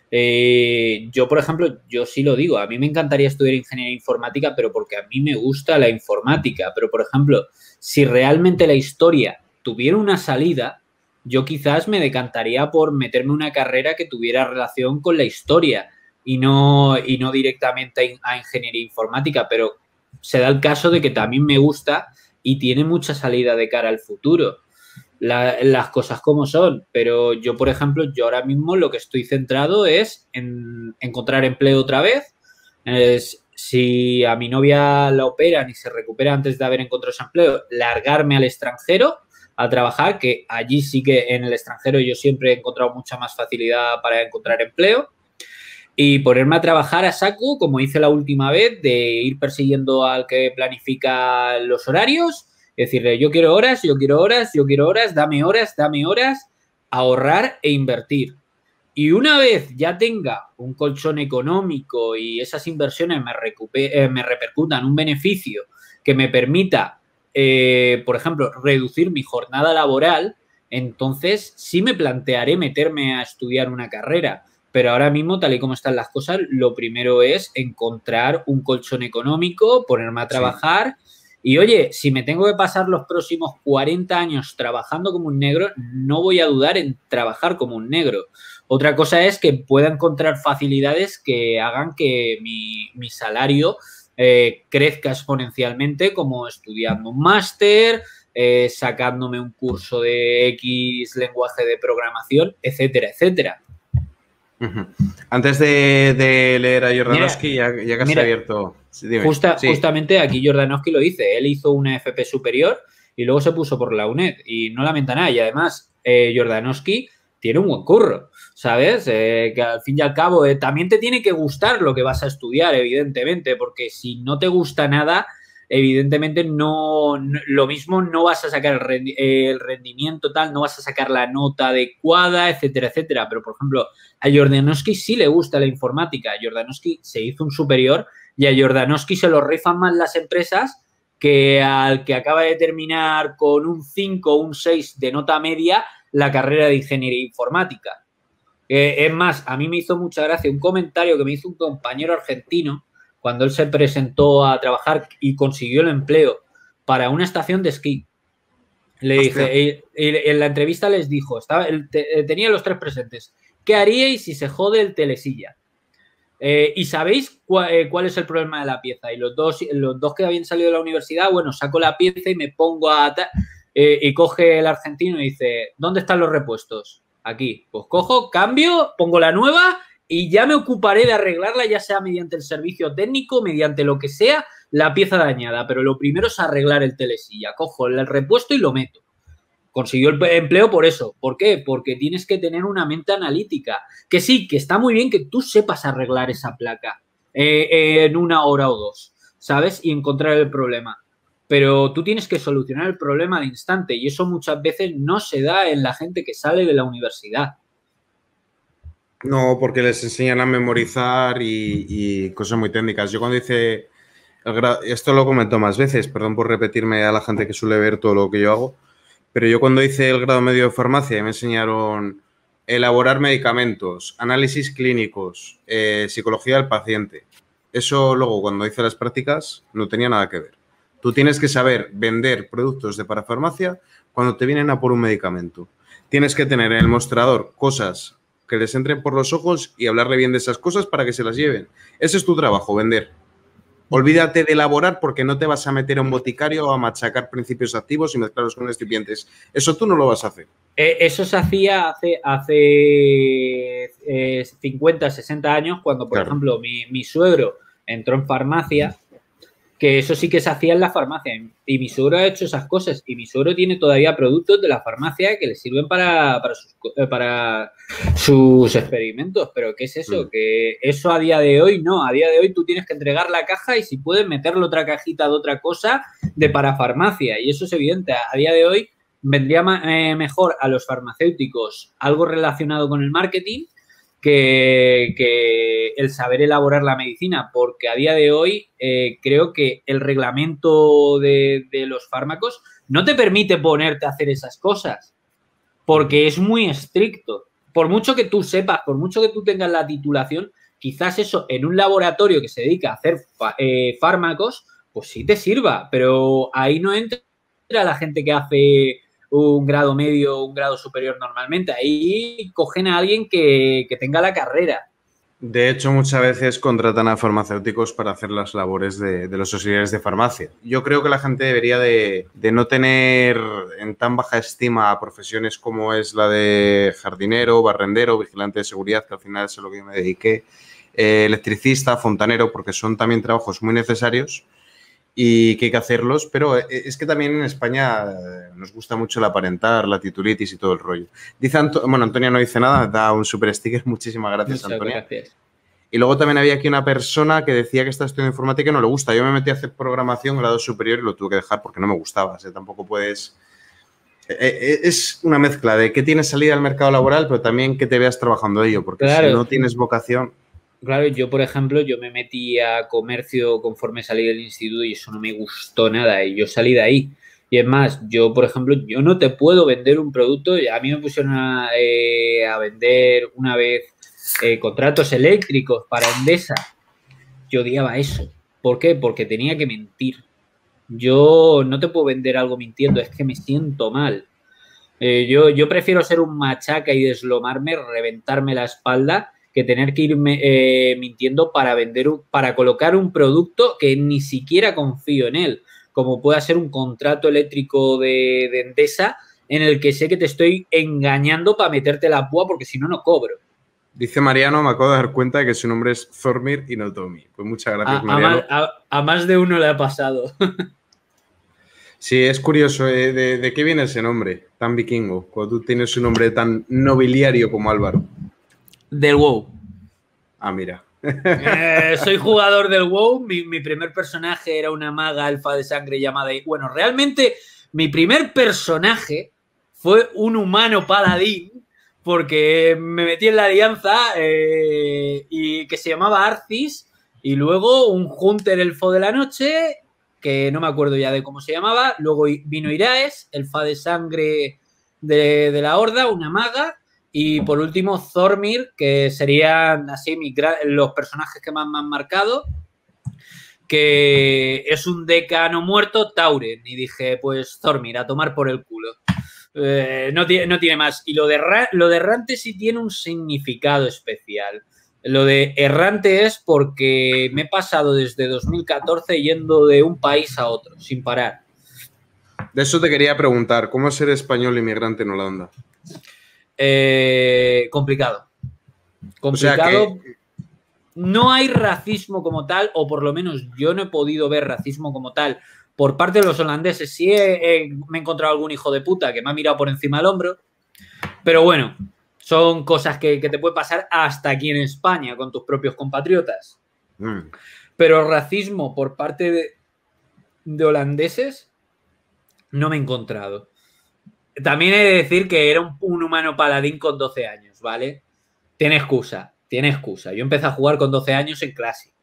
Eh, yo, por ejemplo, yo sí lo digo, a mí me encantaría estudiar ingeniería informática, pero porque a mí me gusta la informática. Pero, por ejemplo, si realmente la historia tuviera una salida, yo quizás me decantaría por meterme una carrera que tuviera relación con la historia y no, y no directamente a ingeniería informática, pero se da el caso de que también me gusta y tiene mucha salida de cara al futuro. La, las cosas como son, pero yo, por ejemplo, yo ahora mismo lo que estoy centrado es en encontrar empleo otra vez. Es, si a mi novia la operan y se recupera antes de haber encontrado ese empleo, largarme al extranjero a trabajar, que allí sí que en el extranjero yo siempre he encontrado mucha más facilidad para encontrar empleo. Y ponerme a trabajar a saco, como hice la última vez, de ir persiguiendo al que planifica los horarios, decirle, yo quiero horas, yo quiero horas, yo quiero horas, dame horas, dame horas, ahorrar e invertir. Y una vez ya tenga un colchón económico y esas inversiones me, recuper- me repercutan un beneficio que me permita, eh, por ejemplo, reducir mi jornada laboral, entonces sí me plantearé meterme a estudiar una carrera. Pero ahora mismo, tal y como están las cosas, lo primero es encontrar un colchón económico, ponerme a trabajar. Sí. Y oye, si me tengo que pasar los próximos cuarenta años trabajando como un negro, no voy a dudar en trabajar como un negro. Otra cosa es que pueda encontrar facilidades que hagan que mi, mi salario eh, crezca exponencialmente, como estudiando un máster, eh, sacándome un curso de X lenguaje de programación, etcétera, etcétera. Uh-huh. Antes de, de leer a Jordanowski, ya, ya que has abierto... Dime, justa, sí. Justamente aquí Jordanowski lo dice. Él hizo una F P superior y luego se puso por la UNED y no lamenta nada. Y además, eh, Jordanowski tiene un buen curro, ¿sabes? Eh, que al fin y al cabo eh, también te tiene que gustar lo que vas a estudiar, evidentemente, porque si no te gusta nada, evidentemente no, no lo mismo no vas a sacar el, rendi el rendimiento tal, no vas a sacar la nota adecuada, etcétera, etcétera. Pero, por ejemplo, a Jordanowski sí le gusta la informática. Jordanowski se hizo un superior y a Jordanowski se lo rifan más las empresas que al que acaba de terminar con un cinco o un seis de nota media la carrera de ingeniería informática. Eh, es más, a mí me hizo mucha gracia un comentario que me hizo un compañero argentino cuando él se presentó a trabajar y consiguió el empleo para una estación de esquí. Le Hostia. dije, en la entrevista les dijo, estaba, tenía los tres presentes, ¿qué haríais si se jode el telesilla? Eh, ¿Y sabéis cuál, eh, cuál es el problema de la pieza? Y los dos, los dos que habían salido de la universidad, bueno, saco la pieza y me pongo a... Eh, y coge el argentino y dice, ¿dónde están los repuestos? Aquí. Pues cojo, cambio, pongo la nueva y ya me ocuparé de arreglarla, ya sea mediante el servicio técnico, mediante lo que sea, la pieza dañada. Pero lo primero es arreglar el telesilla. Cojo el repuesto y lo meto. Consiguió el empleo por eso. ¿Por qué? Porque tienes que tener una mente analítica. Que sí, que está muy bien que tú sepas arreglar esa placa eh, eh, en una hora o dos, ¿sabes? Y encontrar el problema. Pero tú tienes que solucionar el problema al instante y eso muchas veces no se da en la gente que sale de la universidad. No, porque les enseñan a memorizar y, y cosas muy técnicas. Yo cuando hice... El grado, esto lo comento más veces, perdón por repetirme a la gente que suele ver todo lo que yo hago. Pero yo cuando hice el grado medio de farmacia me enseñaron elaborar medicamentos, análisis clínicos, eh, psicología del paciente. Eso luego cuando hice las prácticas no tenía nada que ver. Tú tienes que saber vender productos de parafarmacia cuando te vienen a por un medicamento. Tienes que tener en el mostrador cosas que les entren por los ojos y hablarle bien de esas cosas para que se las lleven. Ese es tu trabajo, vender. Olvídate de elaborar porque no te vas a meter a un boticario a machacar principios activos y mezclarlos con excipientes. Eso tú no lo vas a hacer. Eh, eso se hacía hace, hace eh, cincuenta, sesenta años cuando, por claro. ejemplo, mi, mi suegro entró en farmacia que eso sí que se hacía en la farmacia. Y mi suegro ha hecho esas cosas. Y mi suegro tiene todavía productos de la farmacia que le sirven para, para, sus, para sus experimentos. Pero ¿qué es eso? Mm. Que eso a día de hoy no. A día de hoy tú tienes que entregar la caja y si puedes meterle otra cajita de otra cosa de para farmacia. Y eso es evidente. A día de hoy vendría eh, mejor a los farmacéuticos algo relacionado con el marketing Que, que el saber elaborar la medicina, porque a día de hoy eh, creo que el reglamento de, de los fármacos no te permite ponerte a hacer esas cosas, porque es muy estricto. Por mucho que tú sepas, por mucho que tú tengas la titulación, quizás eso en un laboratorio que se dedica a hacer eh, fármacos, pues sí te sirva, pero ahí no entra la gente que hace un grado medio o un grado superior normalmente. Ahí cogen a alguien que, que tenga la carrera. De hecho, muchas veces contratan a farmacéuticos para hacer las labores de, de los auxiliares de farmacia. Yo creo que la gente debería de, de no tener en tan baja estima a profesiones como es la de jardinero, barrendero, vigilante de seguridad, que al final es a lo que yo me dediqué, eh, electricista, fontanero, porque son también trabajos muy necesarios y que hay que hacerlos, pero es que también en España nos gusta mucho el aparentar, la titulitis y todo el rollo. Dice Anto bueno, Antonia no dice nada, da un super sticker, muchísimas gracias, Muchas Antonia. Gracias. Y luego también había aquí una persona que decía que está estudiando informática y no le gusta. Yo me metí a hacer programación grado superior y lo tuve que dejar porque no me gustaba. O sea, tampoco puedes... Es una mezcla de que tienes salida al mercado laboral, pero también que te veas trabajando ello, porque claro, si no tienes vocación... Claro, yo, por ejemplo, yo me metí a comercio conforme salí del instituto y eso no me gustó nada y yo salí de ahí. Y es más, yo, por ejemplo, yo no te puedo vender un producto. A mí me pusieron a, eh, a vender una vez eh, contratos eléctricos para Endesa. Yo odiaba eso. ¿Por qué? Porque tenía que mentir. Yo no te puedo vender algo mintiendo, es que me siento mal. Eh, yo, yo prefiero ser un machaca y deslomarme, reventarme la espalda, que tener que irme eh, mintiendo para vender, un, para colocar un producto que ni siquiera confío en él, como pueda ser un contrato eléctrico de, de Endesa en el que sé que te estoy engañando para meterte la púa porque si no, no cobro. Dice Mariano, me acabo de dar cuenta de que su nombre es Zormir y no Tommy. Pues muchas gracias, a, Mariano. A más, a, a más de uno le ha pasado. Sí, es curioso. ¿eh? ¿De, ¿De qué viene ese nombre tan vikingo? Cuando tú tienes un nombre tan nobiliario como Álvaro. Del WoW. Ah, mira. Eh, soy jugador del WoW. Mi, mi primer personaje era una maga alfa de sangre llamada... Bueno, realmente mi primer personaje fue un humano paladín porque me metí en la alianza eh, y que se llamaba Arcis y luego un Hunter elfo de la noche que no me acuerdo ya de cómo se llamaba. Luego vino Iraes, elfa de sangre de, de la Horda, una maga. Y por último, Zormir, que serían así mis, los personajes que más me han marcado, que es un decano muerto, Tauren. Y dije, pues Zormir, a tomar por el culo. Eh, no, tiene, no tiene más. Y lo de, lo de errante sí tiene un significado especial. Lo de errante es porque me he pasado desde dos mil catorce yendo de un país a otro, sin parar. De eso te quería preguntar, ¿cómo es ser español inmigrante en Holanda? Eh, complicado. Complicado. O sea que... No hay racismo como tal, o por lo menos yo no he podido ver racismo como tal por parte de los holandeses. Sí he, he, me he encontrado algún hijo de puta que me ha mirado por encima del hombro, pero bueno, son cosas que, que te puede pasar hasta aquí en España con tus propios compatriotas. Mm. Pero racismo por parte de, de holandeses no me he encontrado. También he de decir que era un, un humano paladín con doce años, ¿vale? Tiene excusa, tiene excusa. Yo empecé a jugar con doce años en Classic.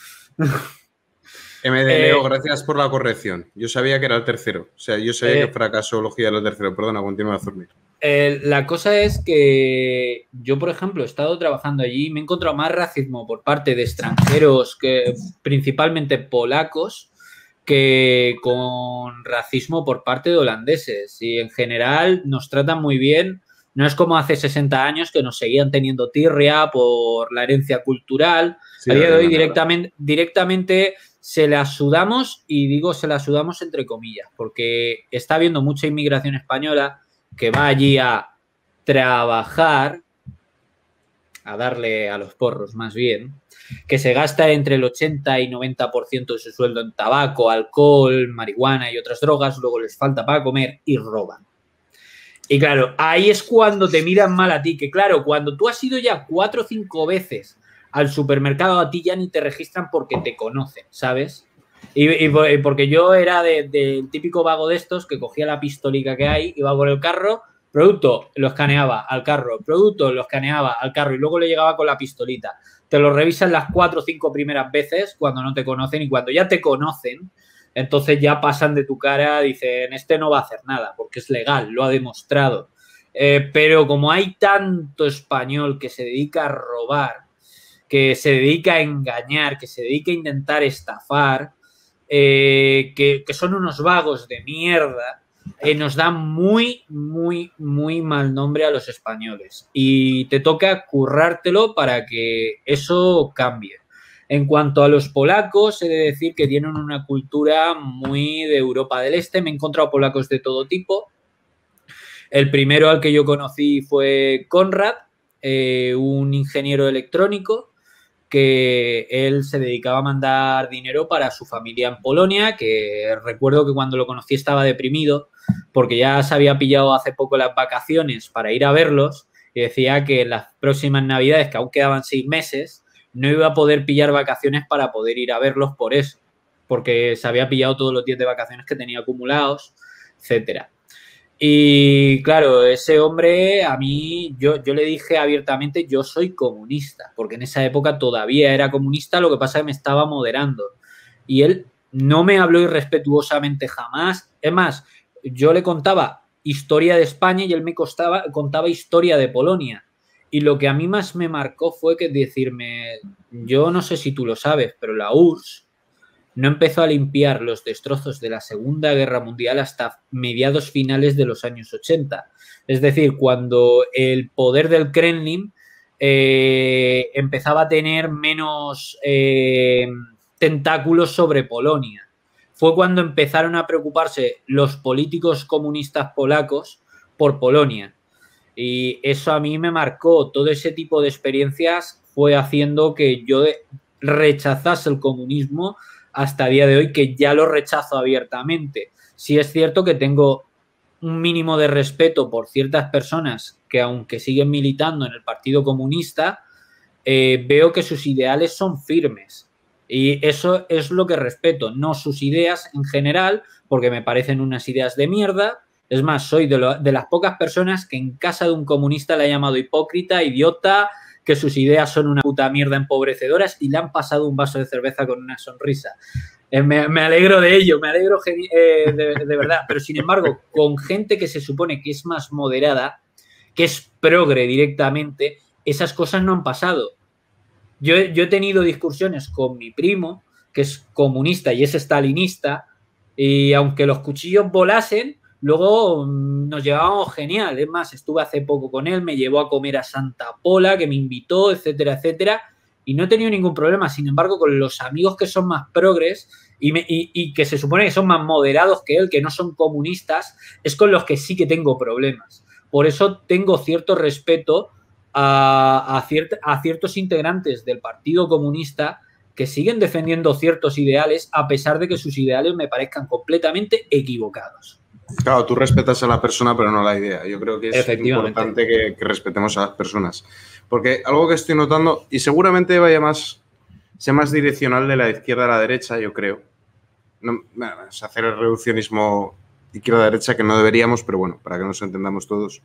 M D Leo, eh, gracias por la corrección. Yo sabía que era el tercero. O sea, yo sabía eh, que fracasología era el tercero. Perdona, continúa a dormir. Eh, la cosa es que yo, por ejemplo, he estado trabajando allí y me he encontrado más racismo por parte de extranjeros, que principalmente polacos, que con racismo por parte de holandeses. Y en general nos tratan muy bien. No es como hace sesenta años que nos seguían teniendo tirria por la herencia cultural. Sí, a día de hoy directamente, directamente se la sudamos, y digo se la sudamos entre comillas, porque está habiendo mucha inmigración española que va allí a trabajar a darle a los porros más bien, que se gasta entre el ochenta y noventa por ciento de su sueldo en tabaco, alcohol, marihuana y otras drogas, luego les falta para comer y roban. Y claro, ahí es cuando te miran mal a ti, que claro, cuando tú has ido ya cuatro o cinco veces al supermercado, a ti ya ni te registran porque te conocen, ¿sabes? Y, y porque yo era del de típico vago de estos que cogía la pistolica que hay, iba por el carro, producto, lo escaneaba al carro, producto, lo escaneaba al carro y luego le llegaba con la pistolita. Te lo revisan las cuatro o cinco primeras veces cuando no te conocen, y cuando ya te conocen, entonces ya pasan de tu cara, dicen, este no va a hacer nada porque es legal, lo ha demostrado. Eh, pero como hay tanto español que se dedica a robar, que se dedica a engañar, que se dedica a intentar estafar, eh, que, que son unos vagos de mierda, eh, nos da muy, muy, muy mal nombre a los españoles. Y te toca currártelo para que eso cambie. En cuanto a los polacos, he de decir que tienen una cultura muy de Europa del Este. Me he encontrado polacos de todo tipo. El primero al que yo conocí fue Konrad, eh, un ingeniero electrónico, que él se dedicaba a mandar dinero para su familia en Polonia, que recuerdo que cuando lo conocí estaba deprimido porque ya se había pillado hace poco las vacaciones para ir a verlos y decía que en las próximas navidades, que aún quedaban seis meses, no iba a poder pillar vacaciones para poder ir a verlos por eso, porque se había pillado todos los días de vacaciones que tenía acumulados, etcétera. Y claro, ese hombre a mí, yo, yo le dije abiertamente, yo soy comunista, porque en esa época todavía era comunista, lo que pasa es que me estaba moderando. Y él no me habló irrespetuosamente jamás. Es más, yo le contaba historia de España y él me costaba, contaba historia de Polonia. Y lo que a mí más me marcó fue que decirme, yo no sé si tú lo sabes, pero la U R S S no empezó a limpiar los destrozos de la Segunda Guerra Mundial hasta mediados finales de los años ochenta. Es decir, cuando el poder del Kremlin eh, empezaba a tener menos eh, tentáculos sobre Polonia. Fue cuando empezaron a preocuparse los políticos comunistas polacos por Polonia. Y eso a mí me marcó. Todo ese tipo de experiencias fue haciendo que yo rechazase el comunismo hasta el día de hoy, que ya lo rechazo abiertamente. Sí es cierto que tengo un mínimo de respeto por ciertas personas que, aunque siguen militando en el Partido Comunista, eh, veo que sus ideales son firmes. Y eso es lo que respeto, no sus ideas en general, porque me parecen unas ideas de mierda. Es más, soy de, lo, de las pocas personas que en casa de un comunista le ha llamado hipócrita, idiota, que sus ideas son una puta mierda empobrecedoras y le han pasado un vaso de cerveza con una sonrisa. Eh, me, me alegro de ello, me alegro eh, de, de verdad. Pero, sin embargo, con gente que se supone que es más moderada, que es progre directamente, esas cosas no han pasado. Yo, yo he tenido discusiones con mi primo, que es comunista y es stalinista, y aunque los cuchillos volasen, luego nos llevábamos genial. Es más, estuve hace poco con él, me llevó a comer a Santa Pola, que me invitó, etcétera, etcétera, y no he tenido ningún problema. Sin embargo, con los amigos que son más progres y, me, y, y que se supone que son más moderados que él, que no son comunistas, es con los que sí que tengo problemas. Por eso tengo cierto respeto a, a, ciert, a ciertos integrantes del Partido Comunista que siguen defendiendo ciertos ideales, a pesar de que sus ideales me parezcan completamente equivocados. Claro, tú respetas a la persona, pero no a la idea. Yo creo que es importante que, que respetemos a las personas. Porque algo que estoy notando, y seguramente vaya más, sea más direccional de la izquierda a la derecha, yo creo. No, bueno, es hacer el reduccionismo izquierda-derecha que no deberíamos, pero bueno, para que nos entendamos todos.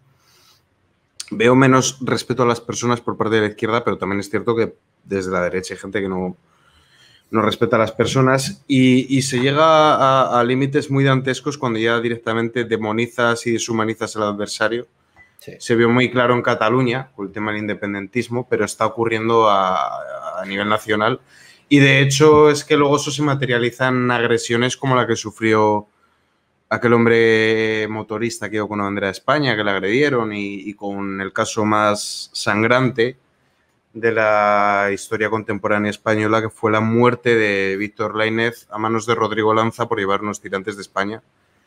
Veo menos respeto a las personas por parte de la izquierda, pero también es cierto que desde la derecha hay gente que no... no respeta a las personas y, y se llega a, a límites muy dantescos cuando ya directamente demonizas y deshumanizas al adversario. Sí. Se vio muy claro en Cataluña con el tema del independentismo, pero está ocurriendo a, a nivel nacional. Y de hecho es que luego eso se materializa en agresiones como la que sufrió aquel hombre motorista que iba con una bandera de España, que le agredieron, y, y con el caso más sangrante de la historia contemporánea española, que fue la muerte de Víctor Lainez a manos de Rodrigo Lanza por llevar unos tirantes de España,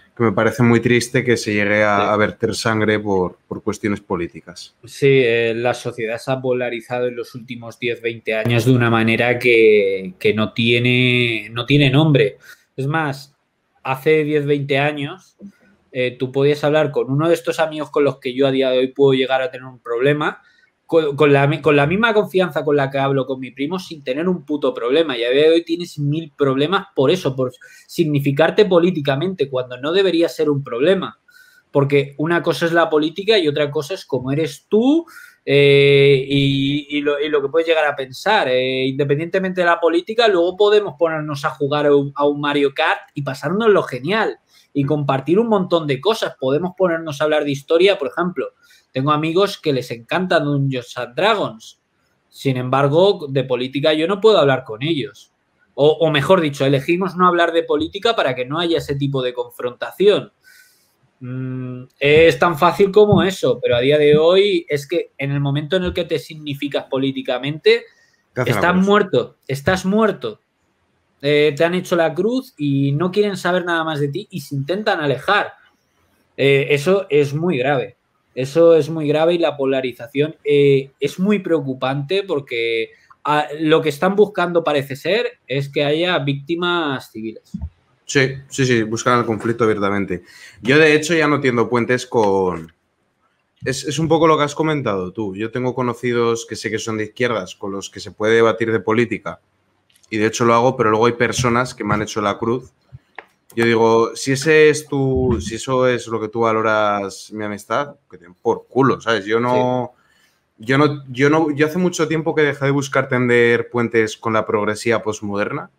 que me parece muy triste que se llegue a, sí. a verter sangre por, por cuestiones políticas. Sí, eh, la sociedad se ha polarizado en los últimos diez, veinte años de una manera que, que no, tiene, no tiene nombre. Es más, hace diez, veinte años eh, tú podías hablar con uno de estos amigos con los que yo a día de hoy puedo llegar a tener un problema con, con, la, con la misma confianza con la que hablo con mi primo sin tener un puto problema. Y a día de hoy tienes mil problemas por eso, por significarte políticamente, cuando no debería ser un problema. Porque una cosa es la política y otra cosa es cómo eres tú eh, y, y, lo, y lo que puedes llegar a pensar. Eh, independientemente de la política, luego podemos ponernos a jugar a un, a un Mario Kart y pasárnoslo genial y compartir un montón de cosas. Podemos ponernos a hablar de historia, por ejemplo. Tengo amigos que les encantan Dungeons and Dragons. Sin embargo, de política yo no puedo hablar con ellos. O, o mejor dicho, elegimos no hablar de política para que no haya ese tipo de confrontación. Mm, es tan fácil como eso, pero a día de hoy es que en el momento en el que te significas políticamente, estás muerto, estás muerto. Eh, te han hecho la cruz y no quieren saber nada más de ti y se intentan alejar. Eh, eso es muy grave. Eso es muy grave y la polarización eh, es muy preocupante porque a, lo que están buscando parece ser es que haya víctimas civiles. Sí, sí, sí, buscan el conflicto abiertamente. Yo, de hecho, ya no tiendo puentes con... Es, es un poco lo que has comentado tú. Yo tengo conocidos que sé que son de izquierdas con los que se puede debatir de política y, de hecho, lo hago, pero luego hay personas que me han hecho la cruz. Yo digo, si ese es tu, si eso es lo que tú valoras mi amistad, que te den por culo, ¿sabes? Yo no... Sí. Yo no, yo no... Yo hace mucho tiempo que dejé de buscar tender puentes con la progresía postmoderna.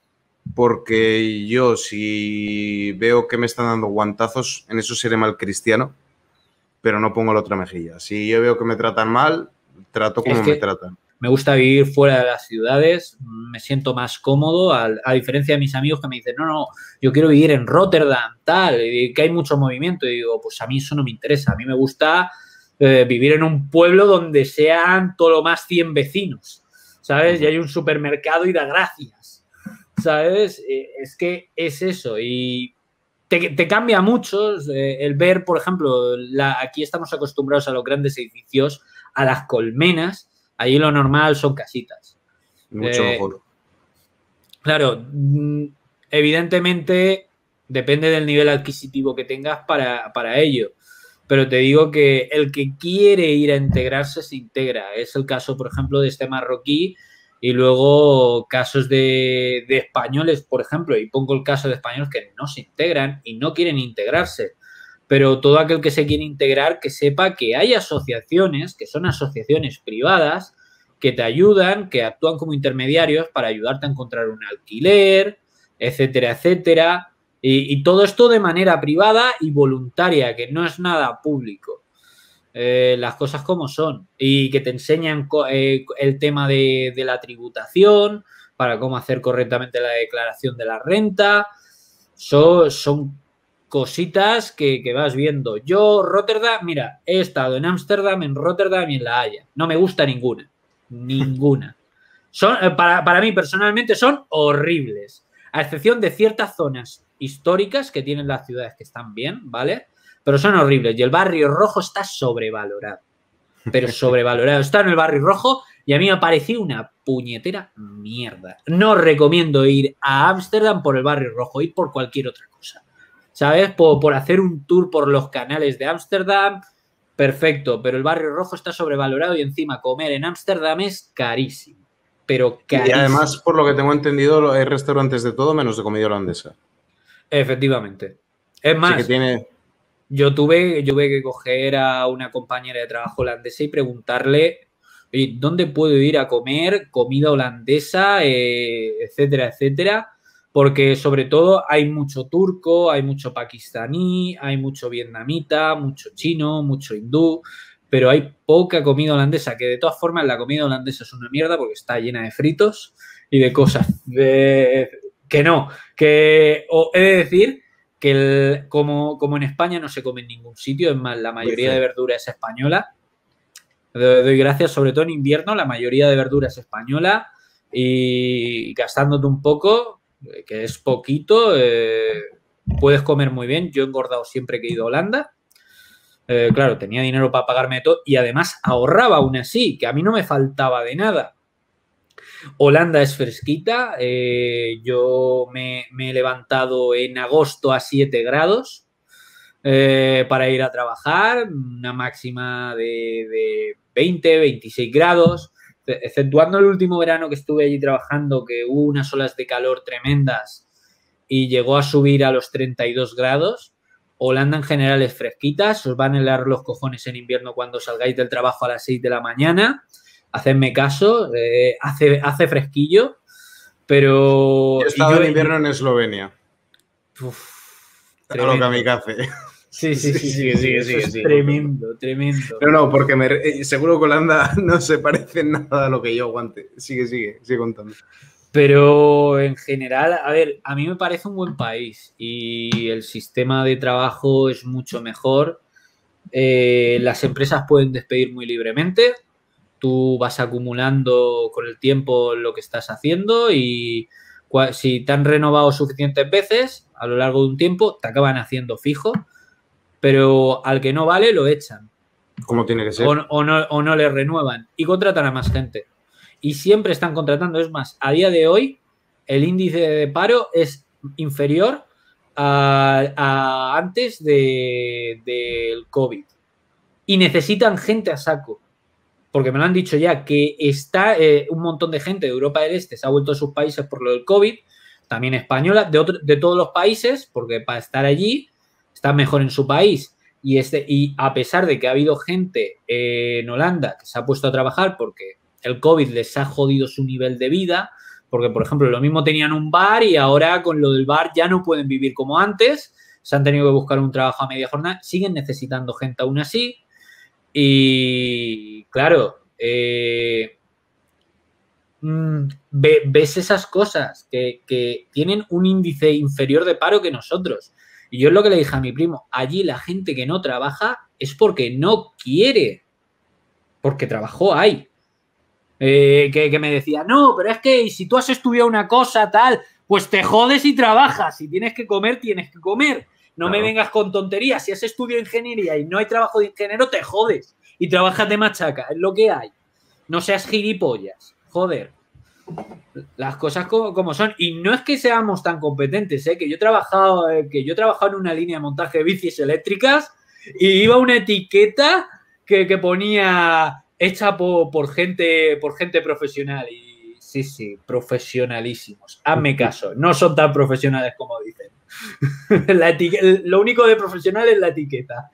Porque yo, si veo que me están dando guantazos, en eso seré mal cristiano, pero no pongo la otra mejilla. Si yo veo que me tratan mal, trato como me tratan. Me gusta vivir fuera de las ciudades, me siento más cómodo, a, a diferencia de mis amigos que me dicen, no, no, yo quiero vivir en Rotterdam, tal, y que hay mucho movimiento. Y digo, pues a mí eso no me interesa. A mí me gusta eh, vivir en un pueblo donde sean todo lo más cien vecinos, ¿sabes? Uh-huh. Y hay un supermercado y da gracias. ¿Sabes? Es que es eso y te, te cambia mucho eh, el ver, por ejemplo, la, aquí estamos acostumbrados a los grandes edificios, a las colmenas, allí lo normal son casitas. Mucho eh, mejor. Claro, evidentemente depende del nivel adquisitivo que tengas para, para ello, pero te digo que el que quiere ir a integrarse se integra. Es el caso, por ejemplo, de este marroquí. Y luego casos de, de españoles, por ejemplo, y pongo el caso de españoles que no se integran y no quieren integrarse. Pero todo aquel que se quiere integrar, que sepa que hay asociaciones, que son asociaciones privadas, que te ayudan, que actúan como intermediarios para ayudarte a encontrar un alquiler, etcétera, etcétera. Y, y todo esto de manera privada y voluntaria, que no es nada público. Eh, las cosas como son y que te enseñan eh, el tema de, de la tributación para cómo hacer correctamente la declaración de la renta. So, son cositas que, que vas viendo. Yo, Rotterdam, mira, he estado en Ámsterdam, en Rotterdam y en La Haya. No me gusta ninguna. Ninguna. Son, para, para mí, personalmente, son horribles. A excepción de ciertas zonas históricas que tienen las ciudades que están bien, ¿vale? Pero son horribles. Y el barrio rojo está sobrevalorado. Pero sobrevalorado. Está en el barrio rojo y a mí me ha parecido una puñetera mierda. No recomiendo ir a Ámsterdam por el barrio rojo, ir por cualquier otra cosa. ¿Sabes? Por, por hacer un tour por los canales de Ámsterdam, perfecto. Pero el barrio rojo está sobrevalorado y encima comer en Ámsterdam es carísimo. Pero carísimo. Y además, por lo que tengo entendido, hay restaurantes de todo menos de comida holandesa. Efectivamente. Es más... Sí que tiene... Yo tuve, yo tuve que coger a una compañera de trabajo holandesa y preguntarle dónde puedo ir a comer comida holandesa, eh, etcétera, etcétera, porque sobre todo hay mucho turco, hay mucho pakistaní, hay mucho vietnamita, mucho chino, mucho hindú, pero hay poca comida holandesa, que de todas formas la comida holandesa es una mierda porque está llena de fritos y de cosas de, que no, que o he de decir... que el, como, como en España no se come en ningún sitio, es más, la mayoría de verdura es española. Doy, doy gracias, sobre todo en invierno, la mayoría de verdura es española y gastándote un poco, que es poquito, eh, puedes comer muy bien. Yo he engordado siempre que he ido a Holanda. Eh, claro, tenía dinero para pagarme todo y además ahorraba aún así, que a mí no me faltaba de nada. Holanda es fresquita. Eh, yo me, me he levantado en agosto a siete grados. Eh, para ir a trabajar, una máxima de, de veinte, veintiséis grados, exceptuando el último verano que estuve allí trabajando, que hubo unas olas de calor tremendas y llegó a subir a los treinta y dos grados. Holanda en general es fresquita, os van a helar los cojones en invierno cuando salgáis del trabajo a las seis de la mañana, hacedme caso, eh, hace, hace fresquillo, pero... Yo he estado yo, en invierno en Eslovenia. Uf, a lo kamikaze. Sí, sí, sí, sí, sí, sí, sí, sí, tremendo, tremendo. No, no, porque me, seguro que Holanda no se parece en nada a lo que yo aguante. Sigue, sigue, sigue contando. Pero en general, a ver, a mí me parece un buen país y el sistema de trabajo es mucho mejor. Eh, las empresas pueden despedir muy libremente. Tú vas acumulando con el tiempo lo que estás haciendo y si te han renovado suficientes veces a lo largo de un tiempo, te acaban haciendo fijo. Pero al que no vale lo echan. Como tiene que ser. O, o, no, o no le renuevan y contratan a más gente. Y siempre están contratando. Es más, a día de hoy el índice de paro es inferior a, a antes de, del COVID. Y necesitan gente a saco. Porque me lo han dicho ya, que está eh, un montón de gente de Europa del Este se ha vuelto a sus países por lo del COVID. También española, de, otro, de todos los países, porque para estar allí... está mejor en su país y, este, y a pesar de que ha habido gente eh, en Holanda que se ha puesto a trabajar porque el COVID les ha jodido su nivel de vida, porque, por ejemplo, lo mismo tenían un bar y ahora con lo del bar ya no pueden vivir como antes, se han tenido que buscar un trabajo a media jornada, siguen necesitando gente aún así y, claro, eh, ves esas cosas que, que tienen un índice inferior de paro que nosotros. Y yo es lo que le dije a mi primo, allí la gente que no trabaja es porque no quiere, porque trabajo hay. Eh, que, que me decía, no, pero es que si tú has estudiado una cosa tal, pues te jodes y trabajas. Si tienes que comer, tienes que comer. No claro. Me vengas con tonterías. Si has estudiado ingeniería y no hay trabajo de ingeniero, te jodes y trabajas de machaca. Es lo que hay. No seas gilipollas. Joder. Las cosas como, como son. Y no es que seamos tan competentes, ¿eh? Que yo he trabajado, eh, que yo he trabajado en una línea de montaje de bicis eléctricas y iba una etiqueta que, que ponía hecha por, por gente por gente profesional. Y sí, sí, profesionalísimos. Hazme caso, no son tan profesionales como dicen. La etiqueta, lo único de profesional es la etiqueta.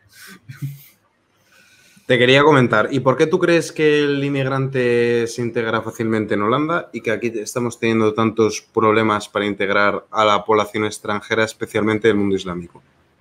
Te quería comentar, ¿y por qué tú crees que el inmigrante se integra fácilmente en Holanda y que aquí estamos teniendo tantos problemas para integrar a la población extranjera, especialmente del mundo islámico?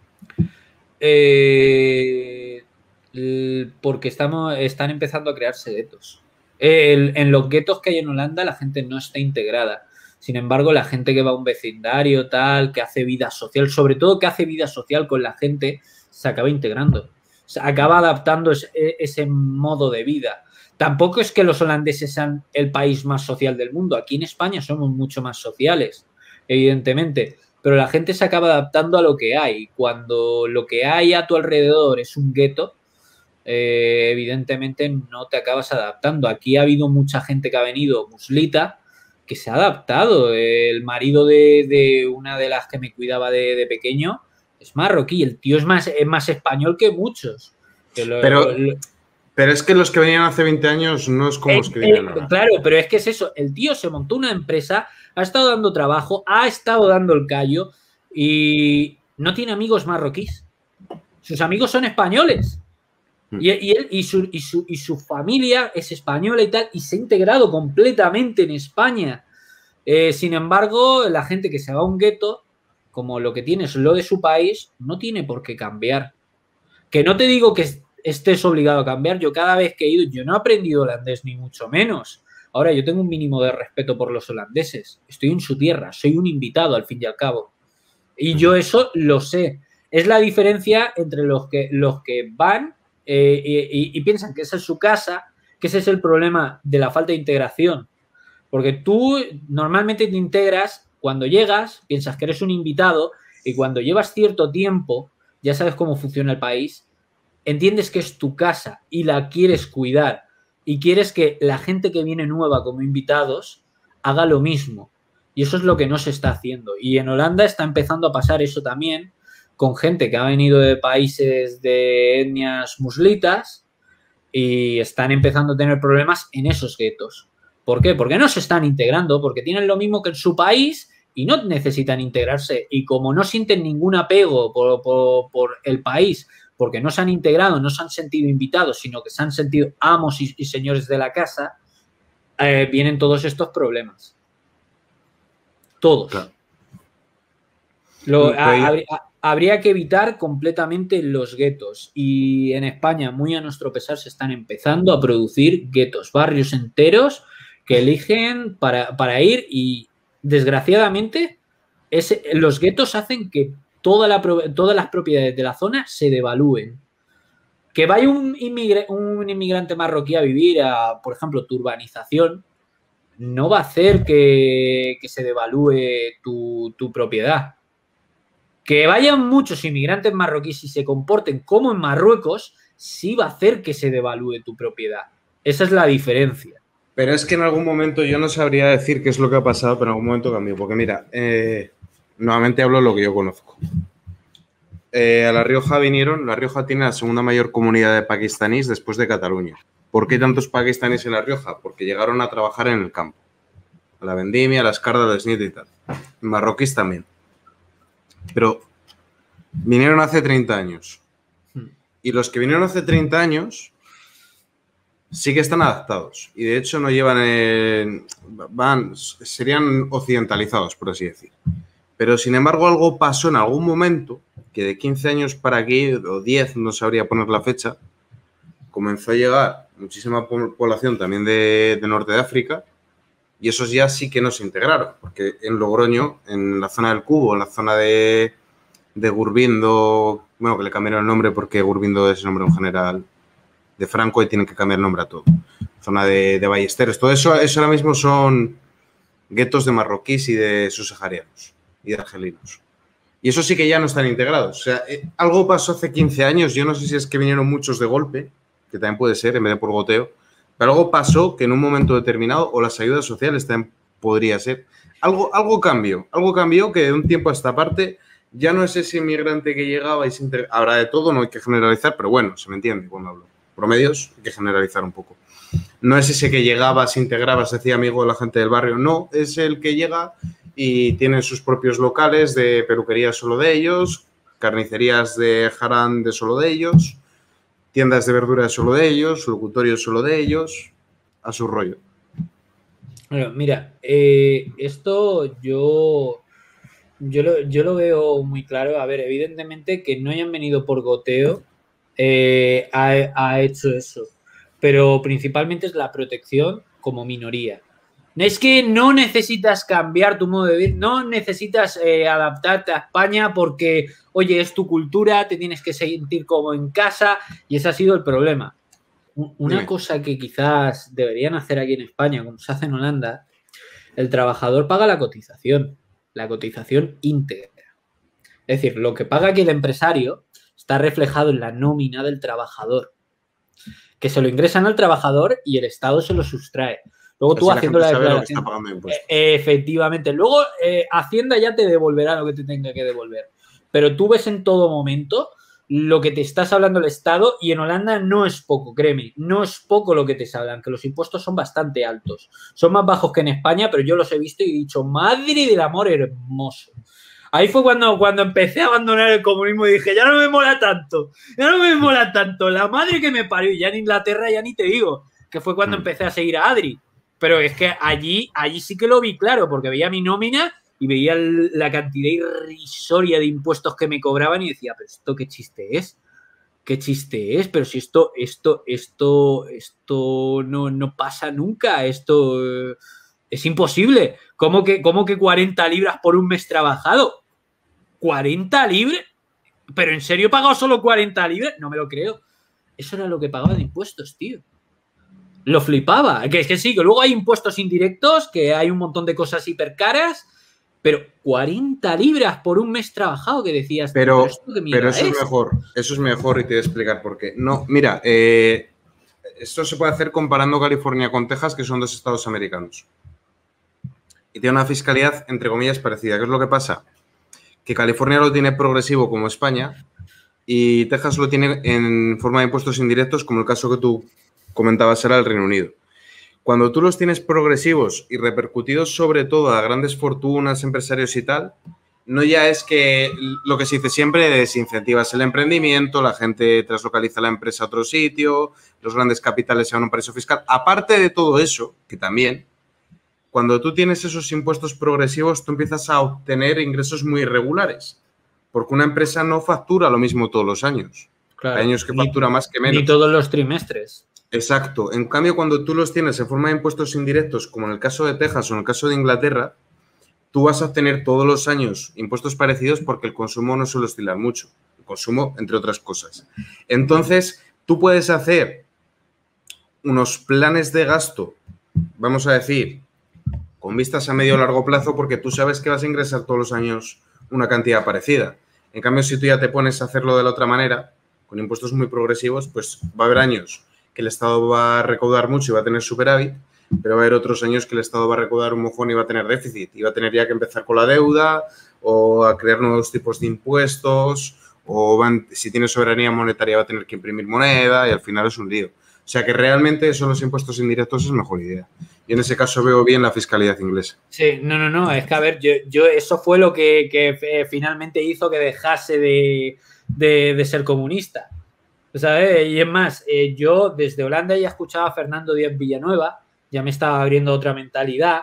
Eh, porque estamos, están empezando a crearse guetos. El, en los guetos que hay en Holanda la gente no está integrada. Sin embargo, la gente que va a un vecindario, tal, que hace vida social, sobre todo que hace vida social con la gente, se acaba integrando. Se acaba adaptando ese, ese modo de vida. Tampoco es que los holandeses sean el país más social del mundo. Aquí en España somos mucho más sociales, evidentemente. Pero la gente se acaba adaptando a lo que hay. Cuando lo que hay a tu alrededor es un gueto, eh, evidentemente no te acabas adaptando. Aquí ha habido mucha gente que ha venido muslita que se ha adaptado. El marido de, de una de las que me cuidaba de, de pequeño es marroquí, el tío es más, es más español que muchos. Que lo, pero, lo, pero es que los que venían hace veinte años no es como eh, los que vienen eh, ahora. Claro, pero es que es eso, el tío se montó una empresa, ha estado dando trabajo, ha estado dando el callo y no tiene amigos marroquíes. Sus amigos son españoles. Y, y él y su, y, su, y su familia es española y tal, y se ha integrado completamente en España. Eh, sin embargo, la gente que se va a un gueto, como lo que tiene es lo de su país, no tiene por qué cambiar. Que no te digo que estés obligado a cambiar. Yo cada vez que he ido, yo no he aprendido holandés ni mucho menos. Ahora, yo tengo un mínimo de respeto por los holandeses. Estoy en su tierra, soy un invitado al fin y al cabo. Y yo eso lo sé. Es la diferencia entre los que, los que van eh, y, y piensan que esa es su casa, que ese es el problema de la falta de integración. Porque tú normalmente te integras cuando llegas, piensas que eres un invitado Y cuando llevas cierto tiempo, ya sabes cómo funciona el país, entiendes que es tu casa y la quieres cuidar y quieres que la gente que viene nueva como invitados haga lo mismo. Y eso es lo que no se está haciendo. Y en Holanda está empezando a pasar eso también con gente que ha venido de países de etnias muslitas y están empezando a tener problemas en esos guetos. ¿Por qué? Porque no se están integrando, porque tienen lo mismo que en su país y no necesitan integrarse. Y como no sienten ningún apego por, por, por el país, porque no se han integrado, no se han sentido invitados, sino que se han sentido amos y, y señores de la casa, eh, vienen todos estos problemas. Todos. Claro. Lo, a, a, habría que evitar completamente los guetos. Y en España, muy a nuestro pesar, se están empezando a producir guetos, barrios enteros que eligen para, para ir y, desgraciadamente, ese, los guetos hacen que toda la, todas las propiedades de la zona se devalúen. Que vaya un, inmigre, un inmigrante marroquí a vivir a, por ejemplo, tu urbanización, no va a hacer que, que se devalúe tu, tu propiedad. Que vayan muchos inmigrantes marroquíes y se comporten como en Marruecos, sí va a hacer que se devalúe tu propiedad. Esa es la diferencia. Pero es que en algún momento yo no sabría decir qué es lo que ha pasado, pero en algún momento cambió. Porque mira, eh, nuevamente hablo de lo que yo conozco. Eh, a La Rioja vinieron, La Rioja tiene la segunda mayor comunidad de pakistaníes después de Cataluña. ¿Por qué tantos pakistaníes en La Rioja? Porque llegaron a trabajar en el campo. A la vendimia, a las cardas, a las nietas y tal. Marroquíes también. Pero vinieron hace treinta años. Y los que vinieron hace treinta años sí que están adaptados. Y de hecho no llevan... Eh, van, serían occidentalizados, por así decir. Pero sin embargo algo pasó en algún momento que de quince años para aquí, o diez, no sabría poner la fecha, comenzó a llegar muchísima población también de, de Norte de África y esos ya sí que no se integraron. Porque en Logroño, en la zona del Cubo, en la zona de, de Gurbindo, bueno, que le cambiaron el nombre porque Gurbindo es el nombre en general de Franco y tienen que cambiar el nombre a todo. Zona de, de Ballesteros. Todo eso, eso ahora mismo son guetos de marroquíes y de subsaharianos y de argelinos. Y eso sí que ya no están integrados. O sea, eh, algo pasó hace quince años. Yo no sé si es que vinieron muchos de golpe, que también puede ser, en vez de por goteo. Pero algo pasó que en un momento determinado, o las ayudas sociales también podría ser. Algo, algo cambió. Algo cambió que de un tiempo a esta parte ya no es ese inmigrante que llegaba y se integraba. Habrá de todo, no hay que generalizar, pero bueno, se me entiende cuando hablo. Promedios, hay que generalizar un poco. No es ese que llegaba, se integraba, se hacía amigo de la gente del barrio. No, es el que llega y tienen sus propios locales de peluquería solo de ellos, carnicerías de harán de solo de ellos, tiendas de verduras solo de ellos, locutorios solo de ellos, a su rollo. Bueno, mira, eh, esto yo, yo, lo, yo lo veo muy claro. A ver, evidentemente que no hayan venido por goteo eh, ha, ha hecho eso, pero principalmente es la protección como minoría. Es que no necesitas cambiar tu modo de vivir, no necesitas eh, adaptarte a España porque, oye, es tu cultura, te tienes que sentir como en casa y ese ha sido el problema. Una Dime. cosa que quizás deberían hacer aquí en España, como se hace en Holanda, el trabajador paga la cotización, la cotización íntegra. Es decir, lo que paga aquí el empresario está reflejado en la nómina del trabajador, que se lo ingresan al trabajador y el Estado se lo sustrae. Luego tú haciendo la declaración. Eh, efectivamente. Luego eh, Hacienda ya te devolverá lo que te tenga que devolver. Pero tú ves en todo momento lo que te estás hablando el Estado y en Holanda no es poco, créeme. No es poco lo que te hablan, que los impuestos son bastante altos. Son más bajos que en España, pero yo los he visto y he dicho, madre del amor hermoso. Ahí fue cuando, cuando empecé a abandonar el comunismo y dije, ya no me mola tanto, ya no me mola tanto. La madre que me parió, y ya en Inglaterra ya ni te digo, que fue cuando mm. empecé a seguir a Adri. Pero es que allí, allí sí que lo vi claro, porque veía mi nómina y veía la cantidad irrisoria de impuestos que me cobraban y decía, pero esto qué chiste es, qué chiste es, pero si esto, esto, esto, esto no, no pasa nunca, esto eh, es imposible. ¿Cómo que, cómo que cuarenta libras por un mes trabajado? ¿cuarenta libras? ¿Pero en serio he pagado solo cuarenta libras? No me lo creo. Eso era lo que pagaba de impuestos, tío. Lo flipaba. Que es que sí, que luego hay impuestos indirectos, que hay un montón de cosas hiper caras, pero cuarenta libras por un mes trabajado que decías. Pero, pero, pero eso es? es mejor, eso es mejor y te voy a explicar por qué. No, mira, eh, esto se puede hacer comparando California con Texas, que son dos estados americanos. Y tiene una fiscalidad, entre comillas, parecida. ¿Qué es lo que pasa? Que California lo tiene progresivo como España y Texas lo tiene en forma de impuestos indirectos, como el caso que tú comentabas era el Reino Unido. Cuando tú los tienes progresivos y repercutidos sobre todo a grandes fortunas, empresarios y tal, no ya es que lo que se dice siempre, desincentivas el emprendimiento, la gente traslocaliza la empresa a otro sitio, los grandes capitales se van a un paraíso fiscal. Aparte de todo eso, que también, cuando tú tienes esos impuestos progresivos, tú empiezas a obtener ingresos muy irregulares, porque una empresa no factura lo mismo todos los años. Claro, Hay años que factura ni, más que menos. Ni todos los trimestres. Exacto. En cambio, cuando tú los tienes en forma de impuestos indirectos, como en el caso de Texas o en el caso de Inglaterra, tú vas a obtener todos los años impuestos parecidos porque el consumo no suele oscilar mucho. El consumo, entre otras cosas. Entonces, tú puedes hacer unos planes de gasto, vamos a decir, con vistas a medio o largo plazo, porque tú sabes que vas a ingresar todos los años una cantidad parecida. En cambio, si tú ya te pones a hacerlo de la otra manera, con impuestos muy progresivos, pues va a haber años que el Estado va a recaudar mucho y va a tener superávit, pero va a haber otros años que el Estado va a recaudar un mojón y va a tener déficit. Y va a tener ya que empezar con la deuda o a crear nuevos tipos de impuestos o van, si tiene soberanía monetaria va a tener que imprimir moneda y al final es un lío. O sea que realmente eso los impuestos indirectos es mejor idea. Y en ese caso veo bien la fiscalidad inglesa. Sí, no, no, no. Es que, a ver, yo, yo eso fue lo que, que eh, finalmente hizo que dejase de, de, de ser comunista. ¿Sabes? Y es más, eh, yo desde Holanda ya escuchaba a Fernando Díaz Villanueva, ya me estaba abriendo otra mentalidad,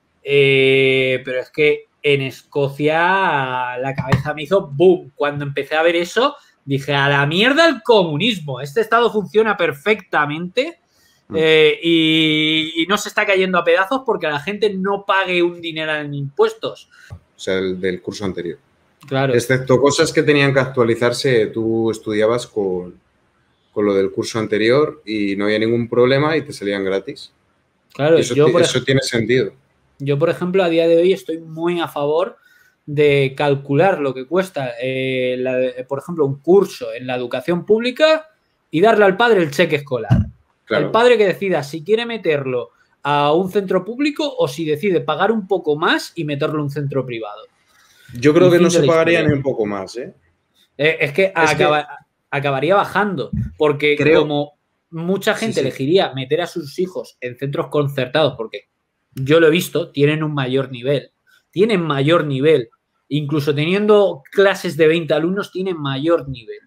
eh, pero es que en Escocia la cabeza me hizo boom. Cuando empecé a ver eso, dije, a la mierda el comunismo. Este Estado funciona perfectamente eh, y, y no se está cayendo a pedazos porque la gente no pague un dinero en impuestos. O sea, el del curso anterior. Claro. Excepto cosas que tenían que actualizarse, tú estudiabas con, con lo del curso anterior y no había ningún problema y te salían gratis. Claro, eso, yo por eso ej- tiene sentido. Yo, por ejemplo, a día de hoy estoy muy a favor de calcular lo que cuesta, eh, la, por ejemplo, un curso en la educación pública y darle al padre el cheque escolar. Claro. El padre que decida si quiere meterlo a un centro público o si decide pagar un poco más y meterlo a un centro privado. Yo creo Y que fin no de se la pagaría historia. ni un poco más, ¿eh? Eh, es que, Es acaba- que acabaría bajando, porque creo- como mucha gente Sí, sí. elegiría meter a sus hijos en centros concertados, porque yo lo he visto, tienen un mayor nivel, tienen mayor nivel, incluso teniendo clases de veinte alumnos, tienen mayor nivel.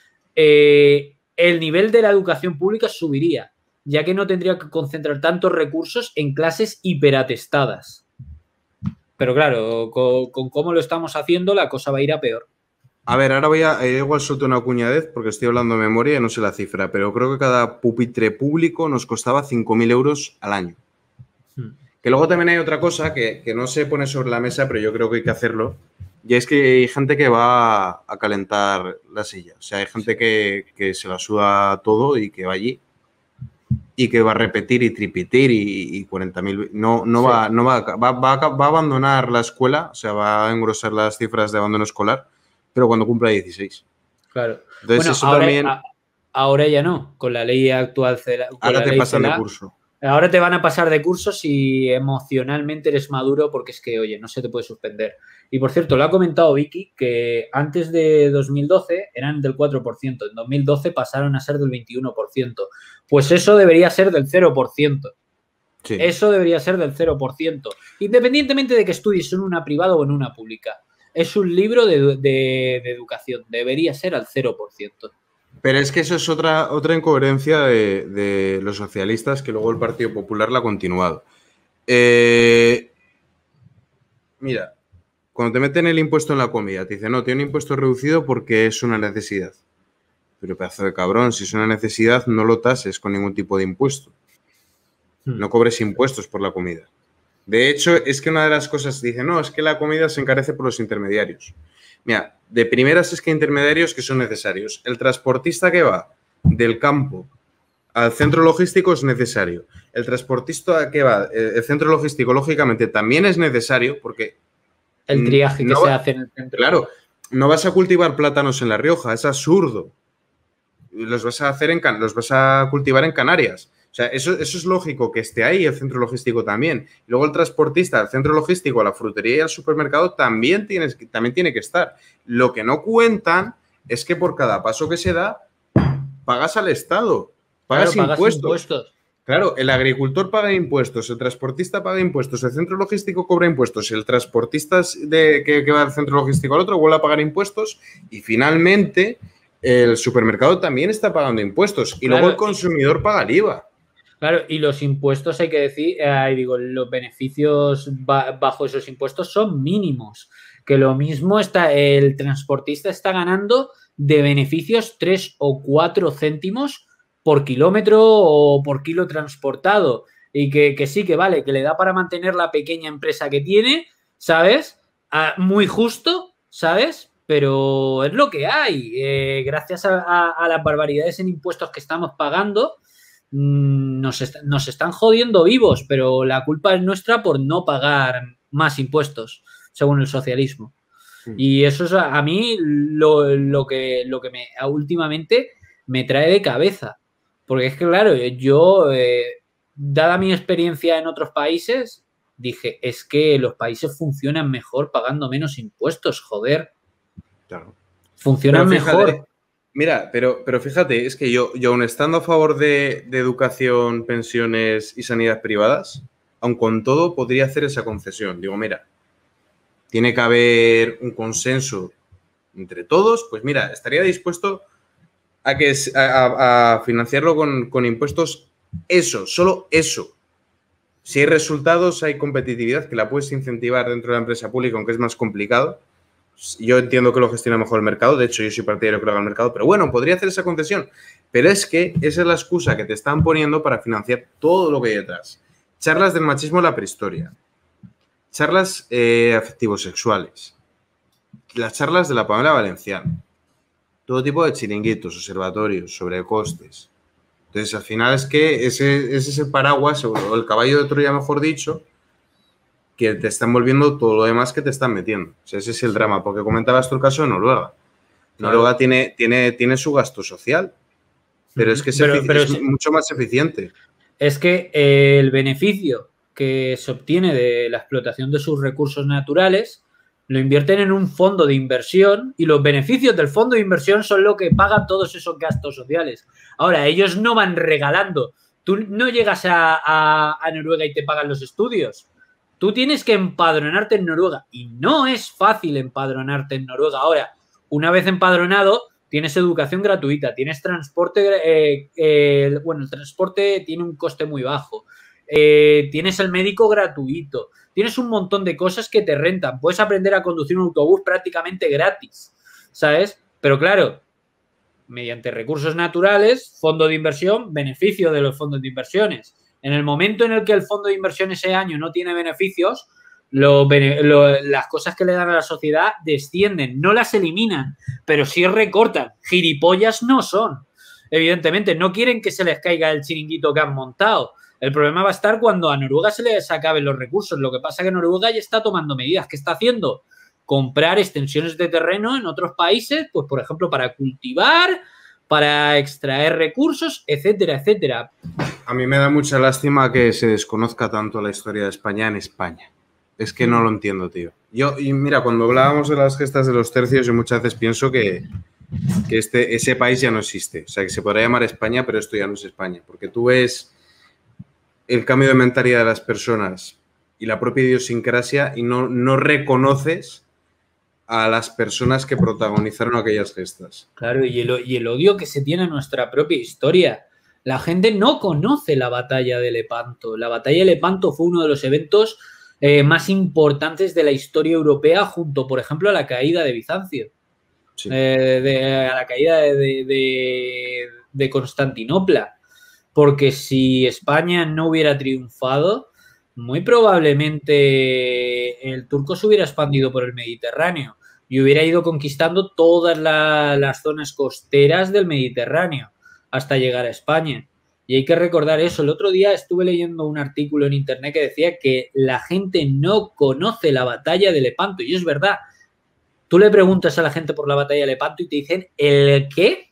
Eh, el nivel de la educación pública subiría, ya que no tendría que concentrar tantos recursos en clases hiperatestadas. Pero claro, con, con cómo lo estamos haciendo, la cosa va a ir a peor. A ver, ahora voy a... eh, igual suelto una cuñadez porque estoy hablando de memoria y no sé la cifra, pero creo que cada pupitre público nos costaba cinco mil euros al año. Hmm. Que luego también hay otra cosa que, que no se pone sobre la mesa, pero yo creo que hay que hacerlo. Y es que hay gente que va a calentar la silla. O sea, hay gente que, que se la suda todo y que va allí y que va a repetir y tripetir y, y cuarenta mil... No, no, Sí. va, no va, va, va, a- va a abandonar la escuela, o sea, va a engrosar las cifras de abandono escolar, pero cuando cumpla dieciséis. Claro. Entonces, Bueno, eso ahora, también... a- ahora ya no, con la ley actual. CELA- con Ahora la te ley pasan de CELA, curso. ahora te van a pasar de curso si emocionalmente eres maduro, porque es que, oye, no se te puede suspender. Y por cierto, lo ha comentado Vicky, que antes de dos mil doce eran del cuatro por ciento, en dos mil doce pasaron a ser del veintiuno por ciento. Pues eso debería ser del cero por ciento. Sí. Eso debería ser del cero por ciento. Independientemente de que estudies en una privada o en una pública. Es un libro de, de, de educación. Debería ser al cero por ciento. Pero es que eso es otra, otra incoherencia de, de los socialistas que luego el Partido Popular la ha continuado. Eh, mira, cuando te meten el impuesto en la comida, te dicen, no, tiene un impuesto reducido porque es una necesidad. Pero pedazo de cabrón, si es una necesidad, no lo tases con ningún tipo de impuesto. No cobres impuestos por la comida. De hecho, es que una de las cosas dicen, no, es que la comida se encarece por los intermediarios. Mira, de primeras es que hay intermediarios que son necesarios. El transportista que va del campo al centro logístico es necesario. El transportista que va, el centro logístico, lógicamente, también es necesario porque el triaje que no, se hace en el centro. Claro, no vas a cultivar plátanos en La Rioja, es absurdo. Los vas a hacer en los vas a cultivar en Canarias. O sea, eso, eso es lógico que esté ahí, el centro logístico también. Y luego el transportista, el centro logístico, la frutería y el supermercado también, tienes, también tiene que estar. Lo que no cuentan es que por cada paso que se da, pagas al Estado, pagas, claro, pagas impuestos. impuestos. Claro, el agricultor paga impuestos, el transportista paga impuestos, el centro logístico cobra impuestos, el transportista de, que, que va del centro logístico al otro vuelve a pagar impuestos y finalmente el supermercado también está pagando impuestos y claro, luego el consumidor paga el I V A. Claro, y los impuestos, hay que decir, eh, digo, los beneficios ba bajo esos impuestos son mínimos. Que lo mismo está, el transportista está ganando de beneficios tres o cuatro céntimos por kilómetro o por kilo transportado. Y que, que sí, que vale, que le da para mantener la pequeña empresa que tiene, ¿sabes? Ah, muy justo, ¿sabes? Pero es lo que hay. Eh, gracias a, a, a las barbaridades en impuestos que estamos pagando, Nos, est nos están jodiendo vivos, pero la culpa es nuestra por no pagar más impuestos, según el socialismo. Sí. Y eso es a, a mí lo, lo que, lo que me, últimamente me trae de cabeza. Porque es que, claro, yo, eh, dada mi experiencia en otros países, dije, es que los países funcionan mejor pagando menos impuestos, joder. Claro. Funcionan fíjate, mejor. Mira, pero, pero fíjate, es que yo, yo aun estando a favor de, de educación, pensiones y sanidad privadas, aun con todo podría hacer esa concesión. Digo, mira, tiene que haber un consenso entre todos, pues mira, estaría dispuesto a, que, a, a financiarlo con, con impuestos eso, solo eso. Si hay resultados, hay competitividad que la puedes incentivar dentro de la empresa pública, aunque es más complicado. Yo entiendo que lo gestiona mejor el mercado, de hecho yo soy partidario que lo haga el mercado, pero bueno, podría hacer esa concesión. Pero es que esa es la excusa que te están poniendo para financiar todo lo que hay detrás. Charlas del machismo en la prehistoria, charlas eh, afectivos sexuales, las charlas de la Pamela Valenciano, todo tipo de chiringuitos, observatorios, sobrecostes. Entonces al final es que ese, ese es el paraguas, o el caballo de Troya, mejor dicho, que te están volviendo todo lo demás que te están metiendo. O sea, ese es el drama, porque comentabas tú el caso de Noruega. Noruega claro. tiene, tiene, tiene su gasto social, pero es que es, pero, pero es, es mucho más eficiente. Es que eh, el beneficio que se obtiene de la explotación de sus recursos naturales lo invierten en un fondo de inversión y los beneficios del fondo de inversión son lo que paga todos esos gastos sociales. Ahora, ellos no van regalando. Tú no llegas a, a, a Noruega y te pagan los estudios. Tú tienes que empadronarte en Noruega y no es fácil empadronarte en Noruega. Ahora, una vez empadronado, tienes educación gratuita, tienes transporte, eh, eh, bueno, el transporte tiene un coste muy bajo, eh, tienes el médico gratuito, tienes un montón de cosas que te rentan, puedes aprender a conducir un autobús prácticamente gratis, ¿sabes? Pero claro, mediante recursos naturales, fondo de inversión, beneficio de los fondos de inversiones. En el momento en el que el fondo de inversión ese año no tiene beneficios, lo, lo, las cosas que le dan a la sociedad descienden, no las eliminan, pero sí recortan. Gilipollas no son. Evidentemente, no quieren que se les caiga el chiringuito que han montado. El problema va a estar cuando a Noruega se les acaben los recursos. Lo que pasa es que Noruega ya está tomando medidas. ¿Qué está haciendo? Comprar extensiones de terreno en otros países, pues por ejemplo, para cultivar, para extraer recursos, etcétera, etcétera. A mí me da mucha lástima que se desconozca tanto la historia de España en España. Es que no lo entiendo, tío. Yo, y mira, cuando hablábamos de las gestas de los tercios, yo muchas veces pienso que, que este, ese país ya no existe. O sea, que se podría llamar España, pero esto ya no es España. Porque tú ves el cambio de mentalidad de las personas y la propia idiosincrasia y no, no reconoces a las personas que protagonizaron aquellas gestas. Claro, y el, y el odio que se tiene a nuestra propia historia. La gente no conoce la batalla de Lepanto. La batalla de Lepanto fue uno de los eventos eh, más importantes de la historia europea, junto, por ejemplo, a la caída de Bizancio. Sí. Eh, de, a la caída de, de, de Constantinopla. Porque si España no hubiera triunfado, muy probablemente el turco se hubiera expandido por el Mediterráneo y hubiera ido conquistando todas la, las zonas costeras del Mediterráneo hasta llegar a España. Y hay que recordar eso. El otro día estuve leyendo un artículo en internet que decía que la gente no conoce la batalla de Lepanto. Y es verdad. Tú le preguntas a la gente por la batalla de Lepanto y te dicen, ¿el qué?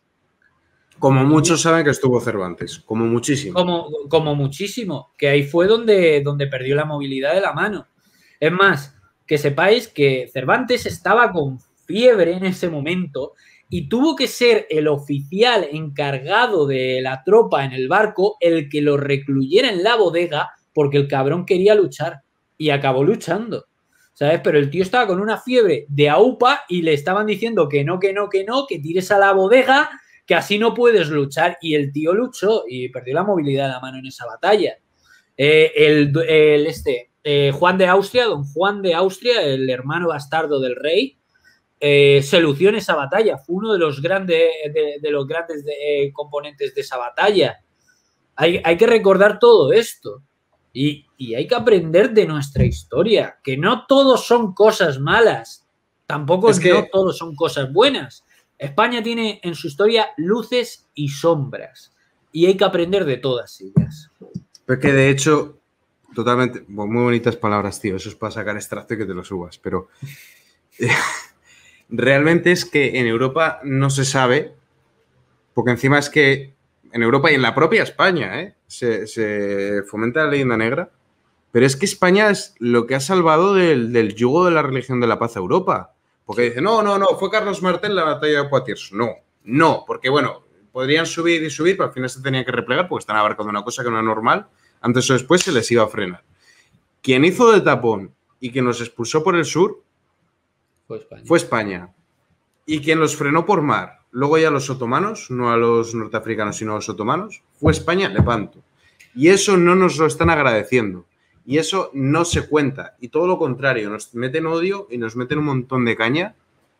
Como muchos saben que estuvo Cervantes, como muchísimo. Como, como muchísimo, que ahí fue donde, donde perdió la movilidad de la mano. Es más, que sepáis que Cervantes estaba con fiebre en ese momento y tuvo que ser el oficial encargado de la tropa en el barco el que lo recluyera en la bodega porque el cabrón quería luchar y acabó luchando, ¿sabes? Pero el tío estaba con una fiebre de aupa y le estaban diciendo que no, que no, que no, que tires a la bodega, que así no puedes luchar, y el tío luchó y perdió la movilidad de la mano en esa batalla. Eh, el, el este, eh, Juan de Austria, don Juan de Austria, el hermano bastardo del rey, eh, se lució en esa batalla, fue uno de los grandes, de, de los grandes de, eh, componentes de esa batalla. Hay, hay que recordar todo esto y, y hay que aprender de nuestra historia, que no todos son cosas malas, tampoco es que no todos son cosas buenas. España tiene en su historia luces y sombras y hay que aprender de todas ellas. Pero que de hecho, totalmente, muy bonitas palabras, tío, eso es para sacar extracto y que te lo subas, pero eh, realmente es que en Europa no se sabe, porque encima es que en Europa y en la propia España ¿eh? se, se fomenta la leyenda negra, pero es que España es lo que ha salvado del, del yugo de la religión de la paz a Europa. Porque dice, no, no, no, fue Carlos Martel la batalla de Poitiers. No, no, porque bueno, podrían subir y subir, pero al final se tenían que replegar porque están abarcando una cosa que no es normal. Antes o después se les iba a frenar. Quien hizo de tapón y quien los expulsó por el sur fue España. Fue España. Y quien los frenó por mar, luego ya los otomanos, no a los norteafricanos, sino a los otomanos, fue España, Lepanto. Y eso no nos lo están agradeciendo. Y eso no se cuenta. Y todo lo contrario, nos meten odio y nos meten un montón de caña.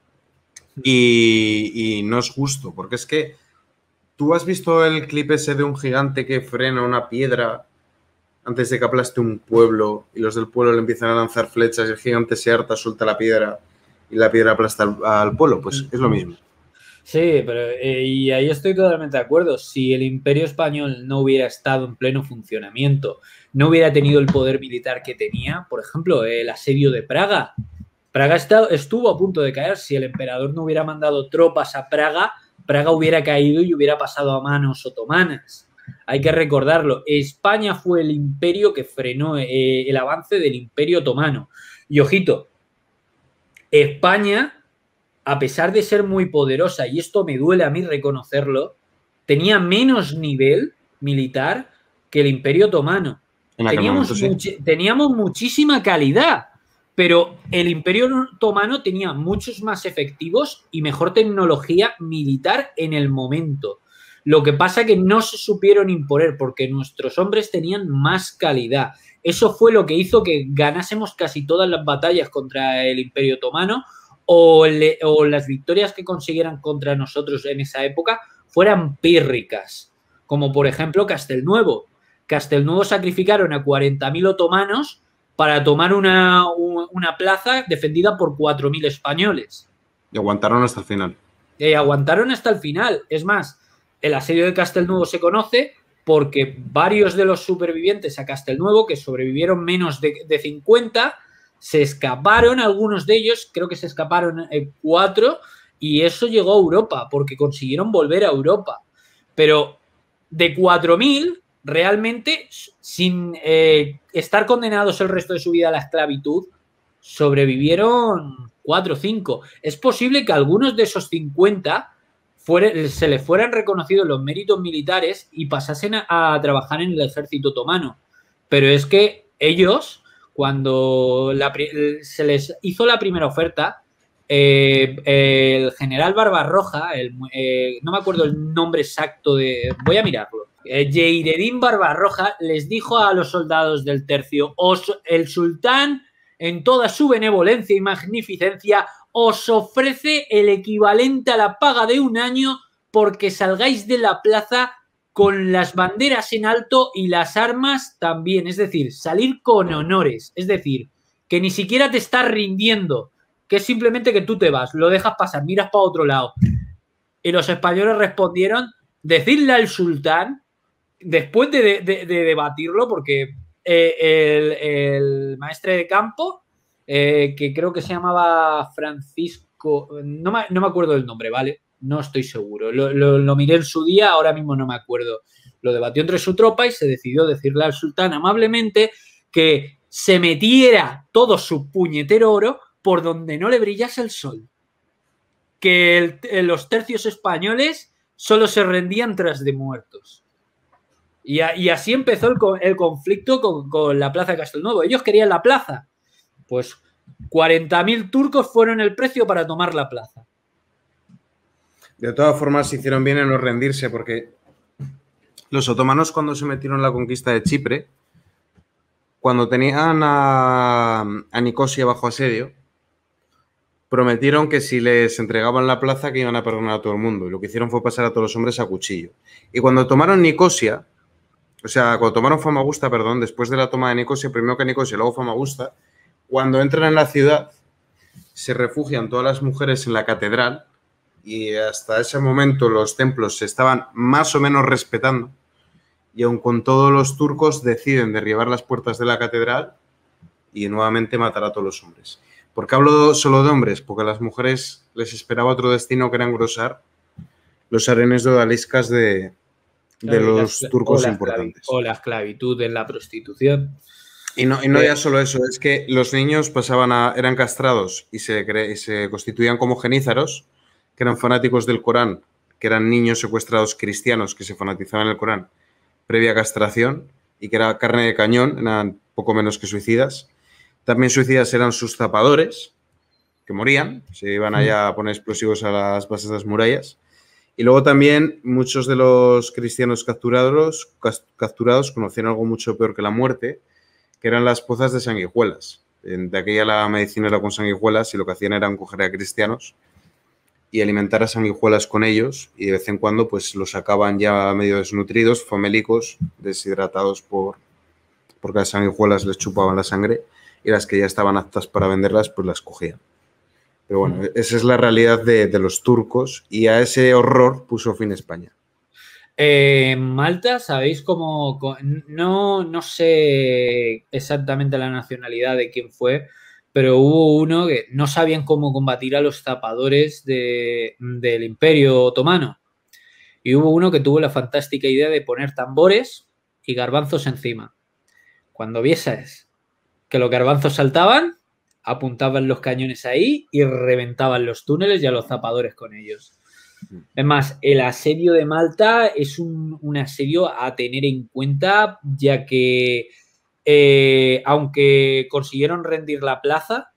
Y, y no es justo, porque es que tú has visto el clip ese de un gigante que frena una piedra antes de que aplaste un pueblo y los del pueblo le empiezan a lanzar flechas y el gigante se harta, suelta la piedra y la piedra aplasta al, al pueblo. Pues es lo mismo. Sí, pero eh, y ahí estoy totalmente de acuerdo. Si el Imperio Español no hubiera estado en pleno funcionamiento, no hubiera tenido el poder militar que tenía, por ejemplo, el asedio de Praga. Praga está, estuvo a punto de caer. Si el emperador no hubiera mandado tropas a Praga, Praga hubiera caído y hubiera pasado a manos otomanas. Hay que recordarlo. España fue el imperio que frenó eh, el avance del Imperio Otomano. Y ojito, España, a pesar de ser muy poderosa, y esto me duele a mí reconocerlo, tenía menos nivel militar que el Imperio Otomano. Teníamos, momento, sí. teníamos muchísima calidad, pero el Imperio Otomano tenía muchos más efectivos y mejor tecnología militar en el momento. Lo que pasa es que no se supieron imponer porque nuestros hombres tenían más calidad. Eso fue lo que hizo que ganásemos casi todas las batallas contra el Imperio Otomano o, le, o las victorias que consiguieran contra nosotros en esa época fueran pírricas, como por ejemplo Castelnuovo. Castelnuovo sacrificaron a cuarenta mil otomanos para tomar una, una plaza defendida por cuatro mil españoles. Y aguantaron hasta el final. Y aguantaron hasta el final. Es más, el asedio de Castelnuovo se conoce porque varios de los supervivientes a Castelnuovo, que sobrevivieron menos de, de cincuenta, se escaparon, algunos de ellos, creo que se escaparon eh, cuatro, y eso llegó a Europa, porque consiguieron volver a Europa. Pero de cuatro mil, realmente, sin eh, estar condenados el resto de su vida a la esclavitud, sobrevivieron cuatro o cinco. Es posible que algunos de esos cincuenta fuera, se les fueran reconocidos los méritos militares y pasasen a, a trabajar en el ejército otomano. Pero es que ellos, cuando la, se les hizo la primera oferta, eh, el general Barbarroja, el, eh, no me acuerdo el nombre exacto de... Voy a mirarlo. Eh, Yeiredín Barbarroja les dijo a los soldados del tercio, os, el sultán, en toda su benevolencia y magnificencia, os ofrece el equivalente a la paga de un año porque salgáis de la plaza con las banderas en alto y las armas también, es decir, salir con honores, es decir, que ni siquiera te estás rindiendo, que es simplemente que tú te vas, lo dejas pasar, miras para otro lado. Y los españoles respondieron, decidle al sultán después de, de, de debatirlo, porque eh, el, el maestre de campo, eh, que creo que se llamaba Francisco, no me, no me acuerdo del nombre, ¿vale? No estoy seguro. Lo, lo, lo miré en su día, ahora mismo no me acuerdo. Lo debatió entre su tropa y se decidió decirle al sultán amablemente que se metiera todo su puñetero oro por donde no le brillase el sol. Que el, los tercios españoles solo se rendían tras de muertos. Y, a, y así empezó el, el conflicto con, con la plaza de Castelnuovo. Ellos querían la plaza. Pues cuarenta mil turcos fueron el precio para tomar la plaza. De todas formas, hicieron bien en no rendirse, porque los otomanos, cuando se metieron en la conquista de Chipre, cuando tenían a, a Nicosia bajo asedio, prometieron que si les entregaban la plaza que iban a perdonar a todo el mundo. Y lo que hicieron fue pasar a todos los hombres a cuchillo. Y cuando tomaron Nicosia, o sea, cuando tomaron Famagusta, perdón, después de la toma de Nicosia, primero que Nicosia, luego Famagusta, cuando entran en la ciudad, se refugian todas las mujeres en la catedral y hasta ese momento los templos se estaban más o menos respetando y aun con todos los turcos deciden derribar las puertas de la catedral y nuevamente matar a todos los hombres. ¿Por qué hablo solo de hombres? Porque a las mujeres les esperaba otro destino que era engrosar los arenes de odaliscas de, de los la, turcos o importantes. O la esclavitud en la prostitución. Y no, y no ya solo eso, es que los niños pasaban a, eran castrados y se, cre, y se constituían como genízaros, que eran fanáticos del Corán, que eran niños secuestrados cristianos que se fanatizaban en el Corán previa castración y que era carne de cañón, eran poco menos que suicidas. También suicidas eran sus zapadores, que morían, se iban allá a poner explosivos a las bases de las murallas. Y luego también muchos de los cristianos capturados, capturados conocían algo mucho peor que la muerte, que eran las pozas de sanguijuelas. De aquella la medicina era con sanguijuelas y lo que hacían era coger a cristianos y alimentar a sanguijuelas con ellos y de vez en cuando pues los sacaban ya medio desnutridos, famélicos, deshidratados por porque las sanguijuelas les chupaban la sangre y las que ya estaban aptas para venderlas pues las cogían. Pero bueno, esa es la realidad de, de los turcos y a ese horror puso fin España. Eh, Malta, ¿sabéis cómo? No, no sé exactamente la nacionalidad de quién fue, pero hubo uno que no sabían cómo combatir a los zapadores de, del Imperio Otomano. Y hubo uno que tuvo la fantástica idea de poner tambores y garbanzos encima. Cuando vieses que los garbanzos saltaban, apuntaban los cañones ahí y reventaban los túneles y a los zapadores con ellos. Es más, el asedio de Malta es un, un asedio a tener en cuenta, ya que eh, aunque consiguieron rendir la plaza,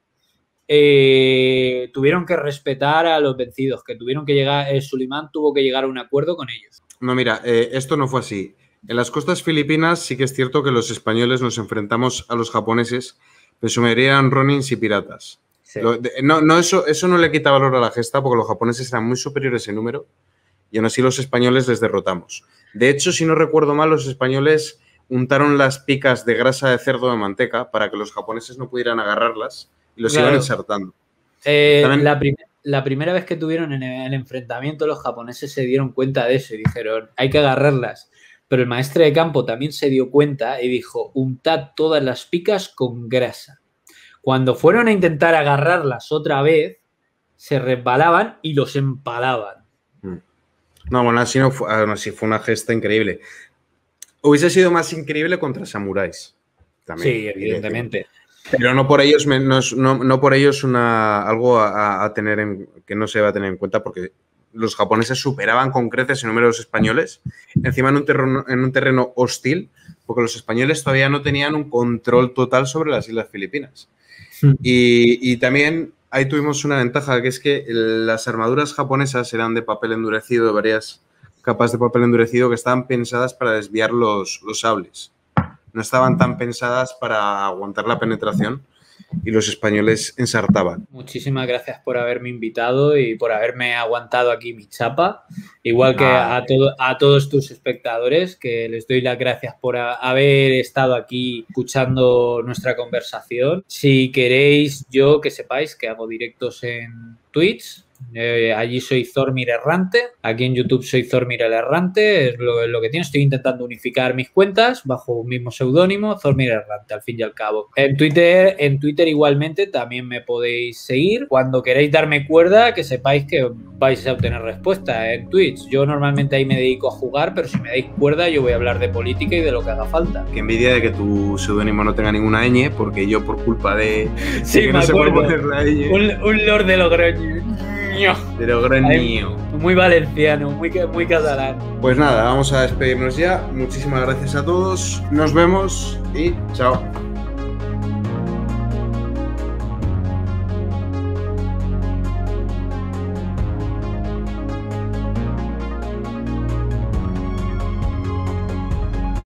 eh, tuvieron que respetar a los vencidos, que tuvieron que llegar, eh, Sulimán tuvo que llegar a un acuerdo con ellos. No, mira, eh, esto no fue así. En las costas filipinas sí que es cierto que los españoles nos enfrentamos a los japoneses, pero su mayoría eran ronins y piratas. Sí. Lo, de, no, no, eso, eso no le quita valor a la gesta porque los japoneses eran muy superiores en número y aún así los españoles les derrotamos. De hecho, si no recuerdo mal, los españoles untaron las picas de grasa de cerdo de manteca para que los japoneses no pudieran agarrarlas y los claro. iban ensartando. Eh, También... la, prim la primera vez que tuvieron en el enfrentamiento los japoneses se dieron cuenta de eso y dijeron, hay que agarrarlas. Pero el maestre de campo también se dio cuenta y dijo, untad todas las picas con grasa. Cuando fueron a intentar agarrarlas otra vez, se resbalaban y los empalaban. No, bueno, así, no fue, así fue una gesta increíble. Hubiese sido más increíble contra samuráis. También, sí, evidentemente. Pero no por ellos, no, no, no por ellos una, algo a, a tener en, que no se va a tener en cuenta porque los japoneses superaban con creces el número de los españoles, encima en un, terreno, en un terreno hostil, porque los españoles todavía no tenían un control total sobre las Islas Filipinas. Sí. Y, y también ahí tuvimos una ventaja, que es que las armaduras japonesas eran de papel endurecido, de varias capas de papel endurecido que estaban pensadas para desviar los, los sables. No estaban tan pensadas para aguantar la penetración y los españoles ensartaban. Muchísimas gracias por haberme invitado y por haberme aguantado aquí mi chapa. Igual que ah, a, todo, a todos tus espectadores, que les doy las gracias por a, haber estado aquí escuchando nuestra conversación. Si queréis, yo que sepáis que hago directos en Twitch Eh, allí soy Zormir Errante, aquí en YouTube soy Zormir el Errante, es lo, es lo que tiene. Estoy intentando unificar mis cuentas bajo un mismo seudónimo, Zormir Errante, al fin y al cabo. En Twitter, en Twitter igualmente también me podéis seguir. Cuando queréis darme cuerda, que sepáis que vais a obtener respuesta en Twitch. Yo normalmente ahí me dedico a jugar, pero si me dais cuerda yo voy a hablar de política y de lo que haga falta. Qué envidia de que tu seudónimo no tenga ninguna ñ, porque yo por culpa de, sí, de que me no se puede acuerdo. poner la ñ. Un, un lord de Logroño. De Logroño. Muy valenciano, muy, muy catalán. Pues nada, vamos a despedirnos ya. Muchísimas gracias a todos. Nos vemos y chao.